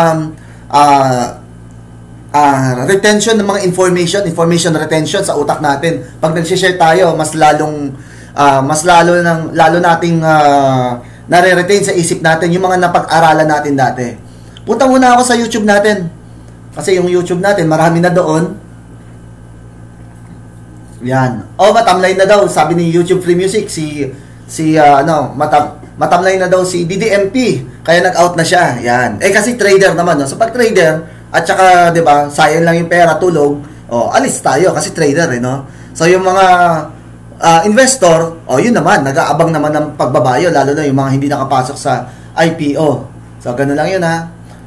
retention ng mga information retention sa utak natin. Pag nag-share tayo, mas lalo nating nare-retain sa isip natin yung mga napag-aralan natin dati. Punta muna ako sa YouTube natin. Kasi yung YouTube natin, marami na doon. Yan. Matamlay na daw, sabi ni YouTube Free Music, matamlay na daw si DDMP. Kaya nag-out na siya. Yan. Kasi trader naman, no? So pag trader, at saka, 'di ba, sayang lang yung pera, tulog. Alis tayo kasi trader, no? So yung mga investor, yun naman, nag-aabang naman ng pagbabayo, lalo na yung mga hindi nakapasok sa IPO. So ganoon lang yun, ha.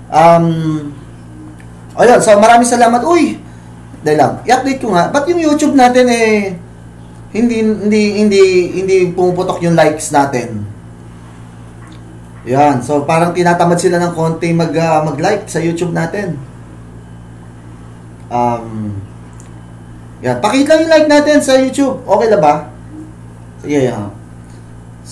Ayun, so maraming salamat. Dahil lang, i-update ko nga. Ba't yung YouTube natin hindi pumuputok yung likes natin? Yan, so parang tinatamad sila ng konti mag-like sa YouTube natin. Yan, pakita yung like natin sa YouTube. Okay na ba? Sige, yan. So,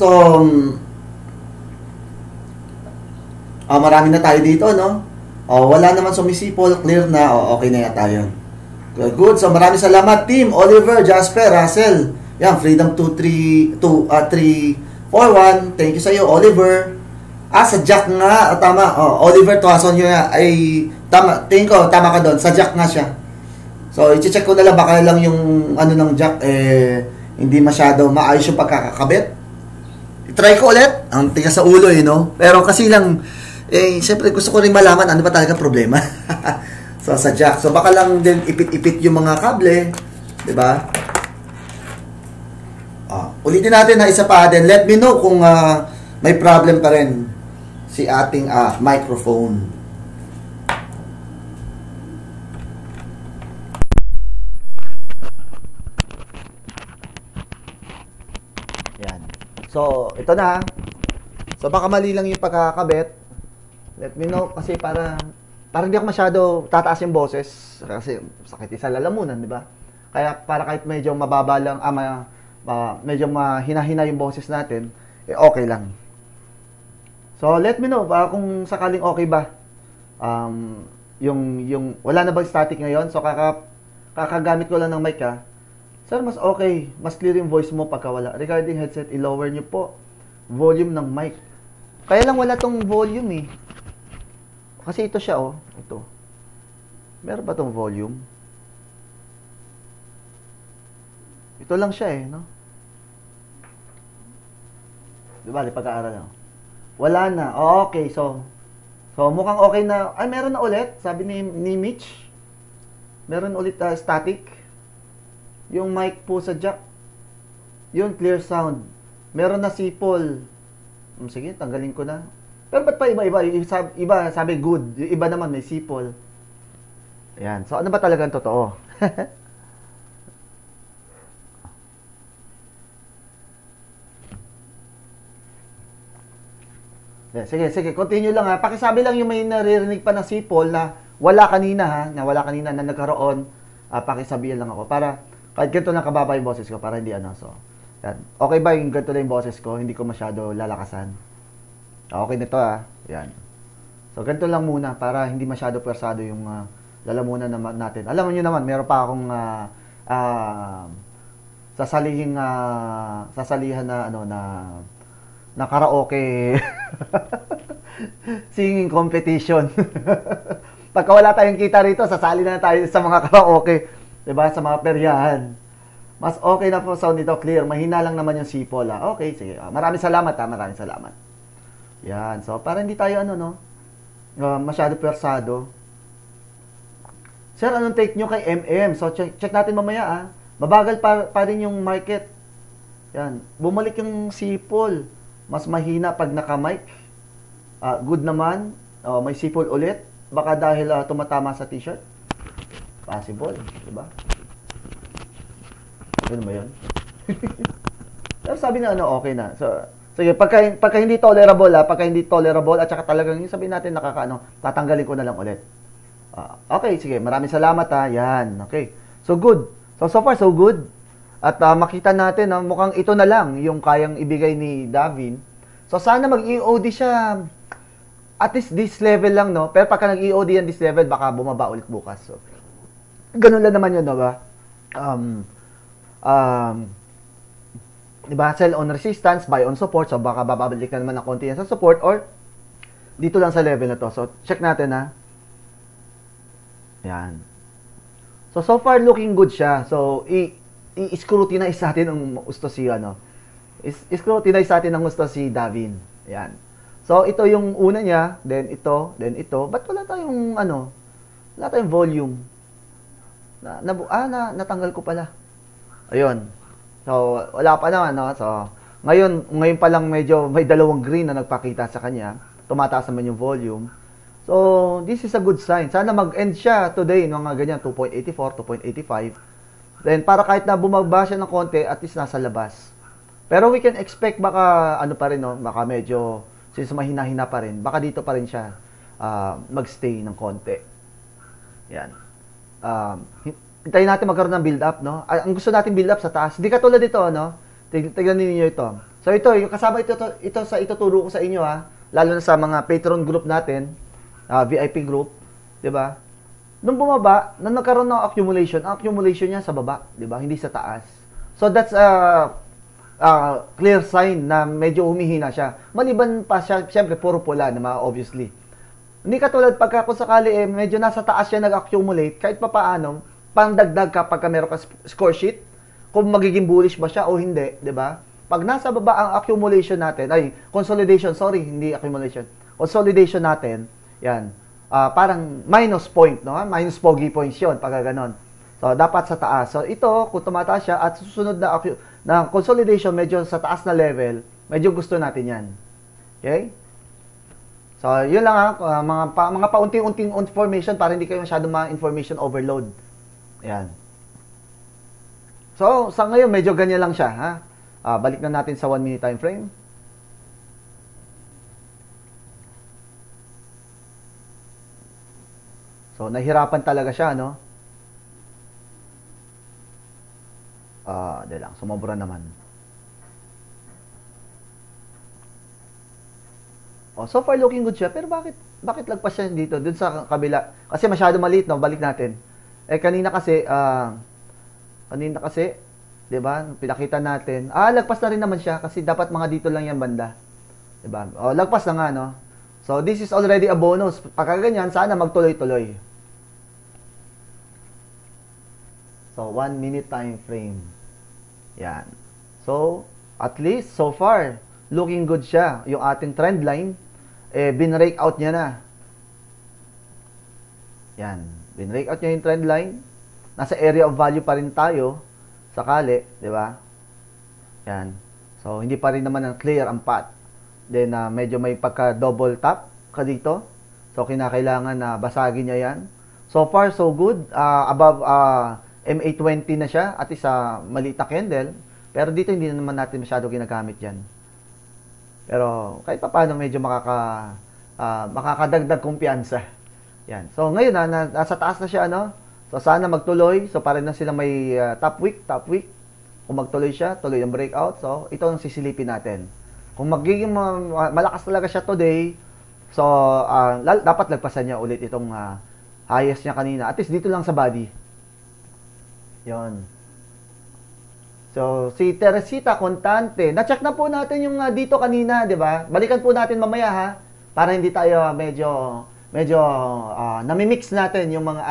marami na tayo dito, no? Wala naman sumisipol, clear na. Okay na yata yun. Good. So, maraming salamat, team. Oliver, Jasper, Russell. Yan, Freedom 341. Thank you sa iyo, Oliver. Sa Jack nga. Tama. Oliver Tuason yun nga. Tama. Tingin ko, tama ka doon. Sa Jack nga siya. So, i-check ko na lang. Baka lang yung ng Jack, hindi masyado maayos yung pagkakakabit. I-try ko ulit. Ang tigas sa ulo, no? Pero kasi lang, siyempre gusto ko rin malaman ano ba talaga problema. So, sa Jack. So, baka lang din ipit-ipit yung mga kable. Diba? Ulitin natin na isa pa. Then, let me know kung may problem pa rin si ating microphone. Yan. So, ito na. So, baka mali lang yung pagkakabit. Let me know kasi para hindi ako masyado tataas yung boses kasi sakit sa lalamunan, di ba? Kaya para kahit medyo mababa lang, medyo mahina-hina yung boses natin, okay lang. So, let me know kung sakaling okay ba. Yung wala na bang static ngayon? So, kakagamit ko lang ng mic, Sir, mas okay. Mas clear yung voice mo pagka wala. Regarding headset, i-lower nyo po volume ng mic. Kaya lang wala tong volume, Kasi ito siya, Ito. Meron ba tong volume? Ito lang siya, no? Diba, pag-aaral, wala na. Okay. So mukhang okay na. Ay, meron na ulit. Sabi ni Mitch. Meron ulit static. Yung mic po sa jack. Yun, clear sound. Meron na sipol. Sige, tanggalin ko na. Pero ba't pa iba-iba? Iba sabi good. Yung iba naman may sipol. Ayan. So, ano ba talagang totoo? Sige. Continue lang, Pakisabi lang yung may naririnig pa na sipol na wala kanina, na nagkaroon. Pakisabihan lang ako. Para, kahit ganito na kababa yung boses ko, para hindi So, Yan. Okay ba yung ganito lang yung boses ko? Hindi ko masyado lalakasan. Okay na to Yan. So, ganito lang muna para hindi masyado persado yung lalamunan natin. Alam niyo naman, meron pa akong sasalihan na na karaoke singing competition. Pagka wala tayong kita rito, sasali na tayo sa mga karaoke, 'di ba? Sa mga peryahan. Mas okay na po sound nito, clear. Mahina lang naman yung sipol Okay, sige. Maraming salamat maraming salamat. Yan. So, para hindi tayo masyado persado. Sir, anong take nyo kay MM? So, check natin mamaya Mabagal pa rin yung market. Yan. Bumalik yung sipol. Mas mahina pag naka-mic. Good naman. May sipol ulit. Baka dahil tumatama sa t-shirt. Possible. Diba? Ano ba yun? Pero sabi na okay na. So, sige, pagka hindi tolerable at saka talagang yung sabihin natin tatanggalin ko na lang ulit. Okay, sige. Maraming salamat Yan. Okay. So good. So far so good. At makita natin mukhang ito na lang yung kayang ibigay ni Davin. So sana mag-EOD siya at least this level lang Pero pagka nag-EOD yan this level baka bumaba ulit bukas. So ganun lang naman yun, ba? Diba? Sell on resistance, buy on support. So baka babalik na naman ng konti yan sa support or dito lang sa level na to. So check natin Yan. So far looking good siya. So i-scrutinize natin ang gusto si i-scrutinize natin ang gusto si Davin. Yan. So ito yung una niya, then ito. Ba't wala tayong wala tayong volume? Natanggal ko pala. Ayun. So wala pa naman So ngayon pa lang medyo may dalawang green na nagpakita sa kanya. Tumataas naman yung volume. So, this is a good sign. Sana mag-end siya today, mga ganyan, 2.84, 2.85. Then, para kahit na bumaba siya ng konti, at least nasa labas. Pero we can expect baka, pa rin, baka medyo, since mahina-hina pa rin, baka dito pa rin siya magstay ng konti. Yan. Hintayin natin magkaroon ng build-up, Ang gusto natin build-up sa taas. Hindi katulad dito, Tignan niyo ito. So, ito, yung kasama ito sa ituturo ko sa inyo, lalo na sa mga Patreon group natin, VIP group, 'di ba? Nung bumaba, nung nagkaroon ng accumulation, ang accumulation niya sa baba, 'di ba? Hindi sa taas. So that's a clear sign na medyo humihina siya. Maliban pa siya, syempre puro pula naman obviously. Hindi katulad pagka kung sakali medyo nasa taas siya nag-accumulate, kahit pa paano, pangdagdag kapag meron ka score sheet, kung magiging bullish ba siya o hindi, 'di ba? Pag nasa baba ang accumulation natin, consolidation, sorry, hindi accumulation. Consolidation natin, yan. Parang minus point, Minus pogi points 'yon pag gano'n. So dapat sa taas. So ito, kung tumataas siya at susunod na consolidation medyo sa taas na level, medyo gusto natin 'yan. Okay? So, 'yun lang mga paunti-unting information para hindi kayo masyadong ma-information overload. Ayan. So, sa ngayon medyo ganyan lang siya, balik na natin sa 1 minute time frame. So, nahirapan talaga siya, di lang, sumobra naman. So far looking good siya, pero bakit lagpas siya dito, dun sa kabila? Kasi masyado maliit, Balik natin. Kanina kasi, 'di ba? Pinakita natin. Lagpas na rin naman siya kasi dapat mga dito lang 'yan banda. 'Di ba? Lagpas na nga, So, this is already a bonus. Pagka ganyan, sana magtuloy-tuloy. So, 1 minute time frame. Yan. So, at least, so far, looking good siya. Yung ating trend line, binrake out niya na. Yan. Binrake out niya yung trend line. Nasa area of value pa rin tayo. Sakali, di ba? Yan. So, hindi pa rin naman clear ang path. Then, medyo may pagka-double tap ka dito. So, kinakailangan na basagin niya yan. So far, so good. Above MA20 na siya at isa maliit na candle. Pero dito hindi na naman natin masyado ginagamit yan. Pero kahit pa paano medyo makakadagdag kumpiyansa. Yan. So ngayon nasa taas na siya So sana magtuloy. So para na sila may top wick. Kung magtuloy siya, tuloy ang breakout. So, ito ang sisilipin natin. Kung magiging malakas talaga siya today, so, dapat lagpasan niya ulit itong highest niya kanina. At least dito lang sa body. Yon. So, si Teresita Contante, na-check na po natin yung dito kanina, di ba? Balikan po natin mamaya ha, para hindi tayo medyo nami-mix natin yung mga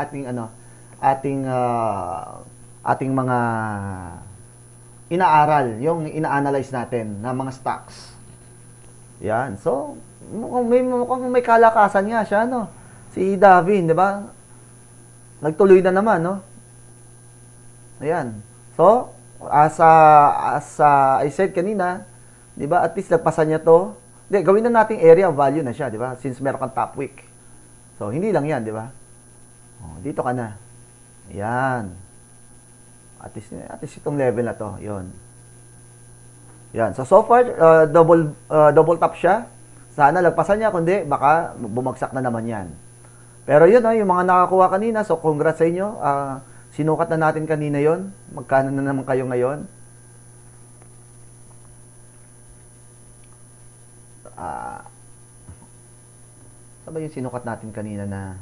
ating mga inaaral, yung ina-analyze natin na mga stocks. Yan. So, mukhang may kalakasan nga siya, no? Si Davin, di ba? Nagtuloy na naman, no? Ayan. So, as I said kanina, di ba? At least nagpasan niya to. Hindi, gawin na nating area of value na siya, di ba? Since meron kang top wick. So, hindi lang yan, di ba? Oh, dito ka na. Ayan. At least itong level na to. Yun. Yan. So far, double top siya. Sana lagpasan niya, kundi baka bumagsak na naman yan. Pero yun, yung mga nakakuha kanina, so congrats sa inyo. Sinukat na natin kanina yon. Magkano na naman kayo ngayon? Saan yung sinukat natin kanina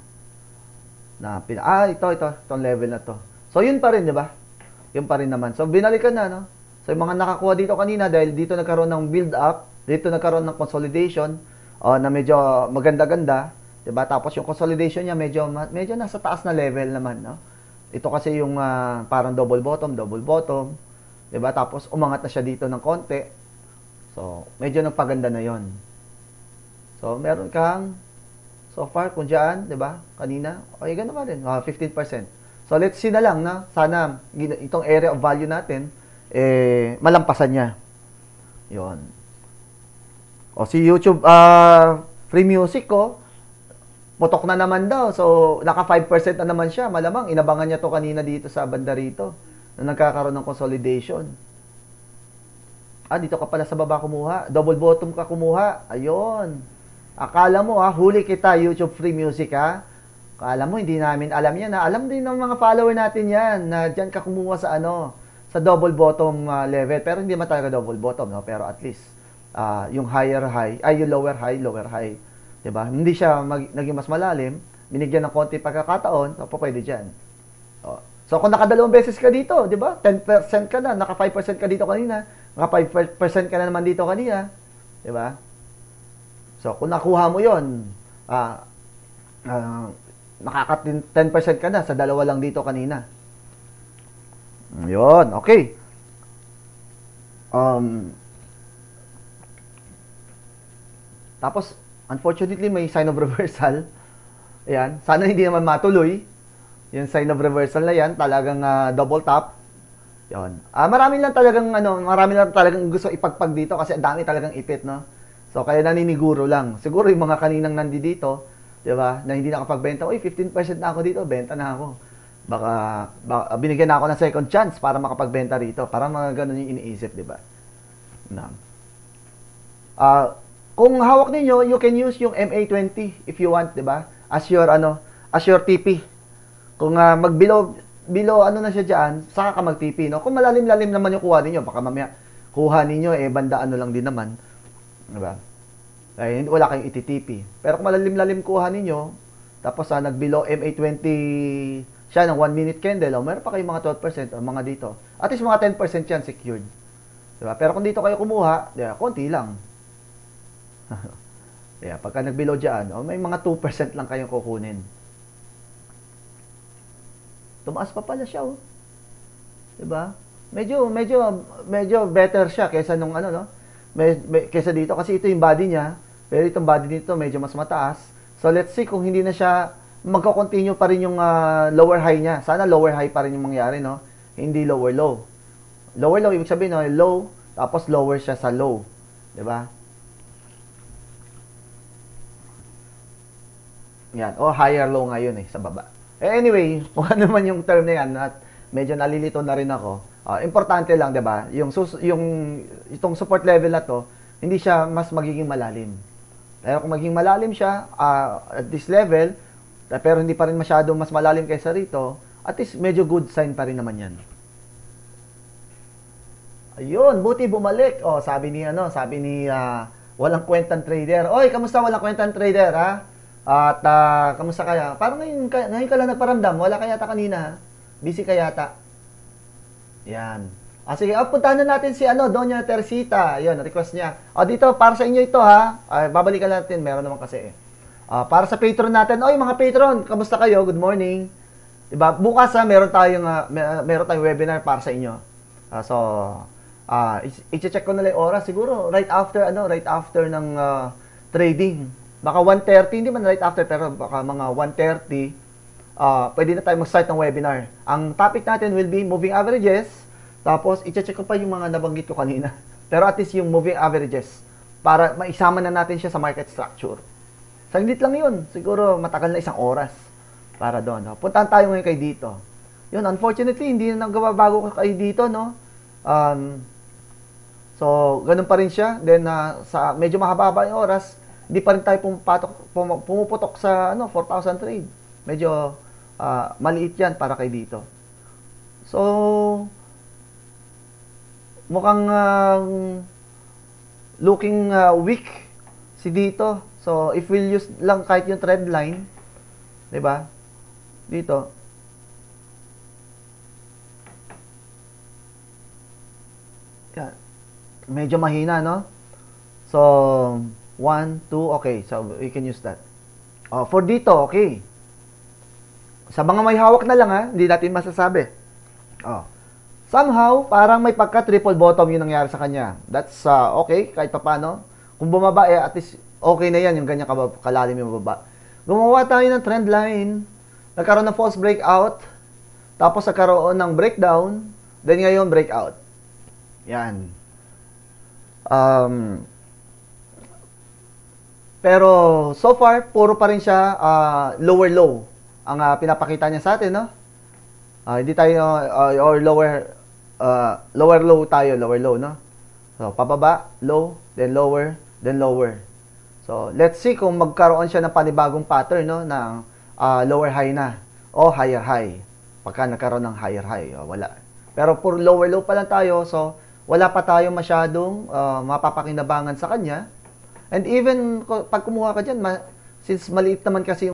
itong level na to. So yun pa rin, di ba? Yun pa rin naman. So binalikan na, no? So yung mga nakakuha dito kanina, dahil dito nagkaroon ng build up, dito nagkaroon ng consolidation, na medyo maganda-ganda, di ba? Tapos yung consolidation niya medyo nasa taas na level naman, no? Ito kasi yung parang double bottom, di ba? Tapos umangat na siya dito ng konti. So medyo nagpaganda na yon. So meron kang so far kung diyan, di ba? Kanina, okay, ganun pa rin, 15%. So let's see na lang na sana itong area of value natin malampasan niya. 'Yon. O si YouTube free music ko putok na naman daw. So naka 5% na naman siya. Malamang inabangan niya to kanina dito sa banda rito na nagkakaroon ng consolidation. Dito ka pala sa baba kumuha. Double bottom ka kumuha. Ayun. Akala mo huli kita YouTube free music Akala mo hindi namin alam yan. Alam din ng mga follower natin yan na diyan ka kumuha sa sa double bottom level. Pero hindi man talaga double bottom, no? Pero at least yung higher high, yung lower high, 'di ba? Hindi siya naging mas malalim, binigyan ng konti pagkakataon, so pwede diyan. So kung nakadalawang beses ka dito, 'di ba? 10% ka na, naka 5% ka dito kanina, naka 5% ka na naman dito kanina, 'di ba? So kung nakuha mo 'yon, nakaka 10% ka na sa dalawa lang dito kanina. Yun, okay. Tapos, unfortunately, may sign of reversal. Ayan, sana hindi naman matuloy. Yung sign of reversal na yan, talagang double top. Yun. Marami lang talagang gusto ipagpag dito kasi ang dami talagang ipit, no? So, kaya naniniguro lang. Siguro yung mga kaninang nandito, di ba, na hindi nakapagbenta, 15% na ako dito, benta na ako. Baka binigyan na ako ng second chance para makapagbenta rito. Para mga ganun yung iniisip, di ba? Kung hawak ninyo, you can use yung MA20 if you want, di ba? As your TP. Kung below na siya diyan, saka ka mag-TP, no? Kung malalim-lalim naman yung kuha ninyo, baka mamaya kuha ninyo banda lang din naman. Di ba? Kaya wala kayong iti-TP. Pero kung malalim-lalim kuha ninyo, tapos nag-below MA20 siya ng 1 minute candle, meron pa kayong mga 12% o mga dito. At least mga 10% yan secured. Diba? Pero kung dito kayo kumuha, konti lang. Pagka nag-below dyan, may mga 2% lang kayong kukunin. Tumaas pa pala siya, Diba? Medyo better siya kaysa nung kaysa dito. Kasi ito yung body niya, pero itong body dito medyo mas mataas. So let's see kung hindi na siya magko-continue pa rin yung lower high niya. Sana lower high pa rin yung mangyari, no? Hindi lower low. Lower low, ibig sabihin, low, tapos lower siya sa low. Diba? Yan. Higher low ngayon sa baba. Anyway, kung ano man yung term na yan, at medyo nalilito na rin ako. Importante lang, diba? Itong support level na to, hindi siya mas magiging malalim. Pero kung maging malalim siya, at this level, pero hindi pa rin masyadong mas malalim kaysa rito, at least medyo good sign pa rin naman yan. Ayun, buti bumalik. Oh, sabi ni walang kwentang trader. Oy, kamusta walang kwentang trader, ha? At kamusta kaya? Parang ngayon ka lang nagparamdam. Wala kaya yata kanina, ha? Busy ka yata. Yan. Sige, puntahan na natin si Doña Teresita. Ayun, request niya. Dito, para sa inyo ito, ha? Babalikan natin. Meron naman kasi, para sa patron natin. Oy, mga patron, kamusta kayo? Good morning. Diba? Bukas, meron tayong webinar para sa inyo. I-check ko na lang oras. Siguro, right after ng trading. Baka 1:30, hindi man right after, pero baka mga 1:30, pwede na tayo mag-start ng webinar. Ang topic natin will be moving averages. Tapos, i-check ko pa yung mga nabanggit ko kanina. Pero at least yung moving averages, para maisama na natin siya sa market structure. Saglit lang yun. Siguro, matagal na 1 oras para doon. No? Puntahan tayo ngayon kay dito. Yun, unfortunately, hindi na nagabago kay dito, no? So, ganun pa rin siya. Then, sa medyo mahaba yung oras, hindi pa rin tayo pumuputok sa 4,000 trade. Medyo maliit yan para kay dito. So, mukhang looking weak si dito. So, if we'll use lang kahit yung trend line, 'di ba? Dito. Yan. Medyo mahina, no? So, 1, 2, okay. So, we can use that. For dito, okay. Sa mga may hawak na lang, ha? Hindi natin masasabi. Somehow, parang may pagka-triple bottom yung nangyari sa kanya. That's okay, kahit pa paano. Kung bumaba, at least okay na yan, yung ganyan kalalim yung baba. Gumawa tayo ng trend line. Nagkaroon ng false breakout. Tapos nagkaroon ng breakdown. Then ngayon, breakout. Yan. Pero, so far, puro pa rin siya lower low ang pinapakita niya sa atin, no? Hindi tayo, or lower low tayo, lower low, no? So, pababa, low, then lower, then lower. So, let's see kung magkaroon siya ng panibagong pattern, no? Ng lower high na, o higher high. Pagka nagkaroon ng higher high, wala. Pero puro lower low pa lang tayo, so, wala pa tayo masyadong mapapakinabangan sa kanya. And even, pag kumuha ka dyan, since maliit naman kasi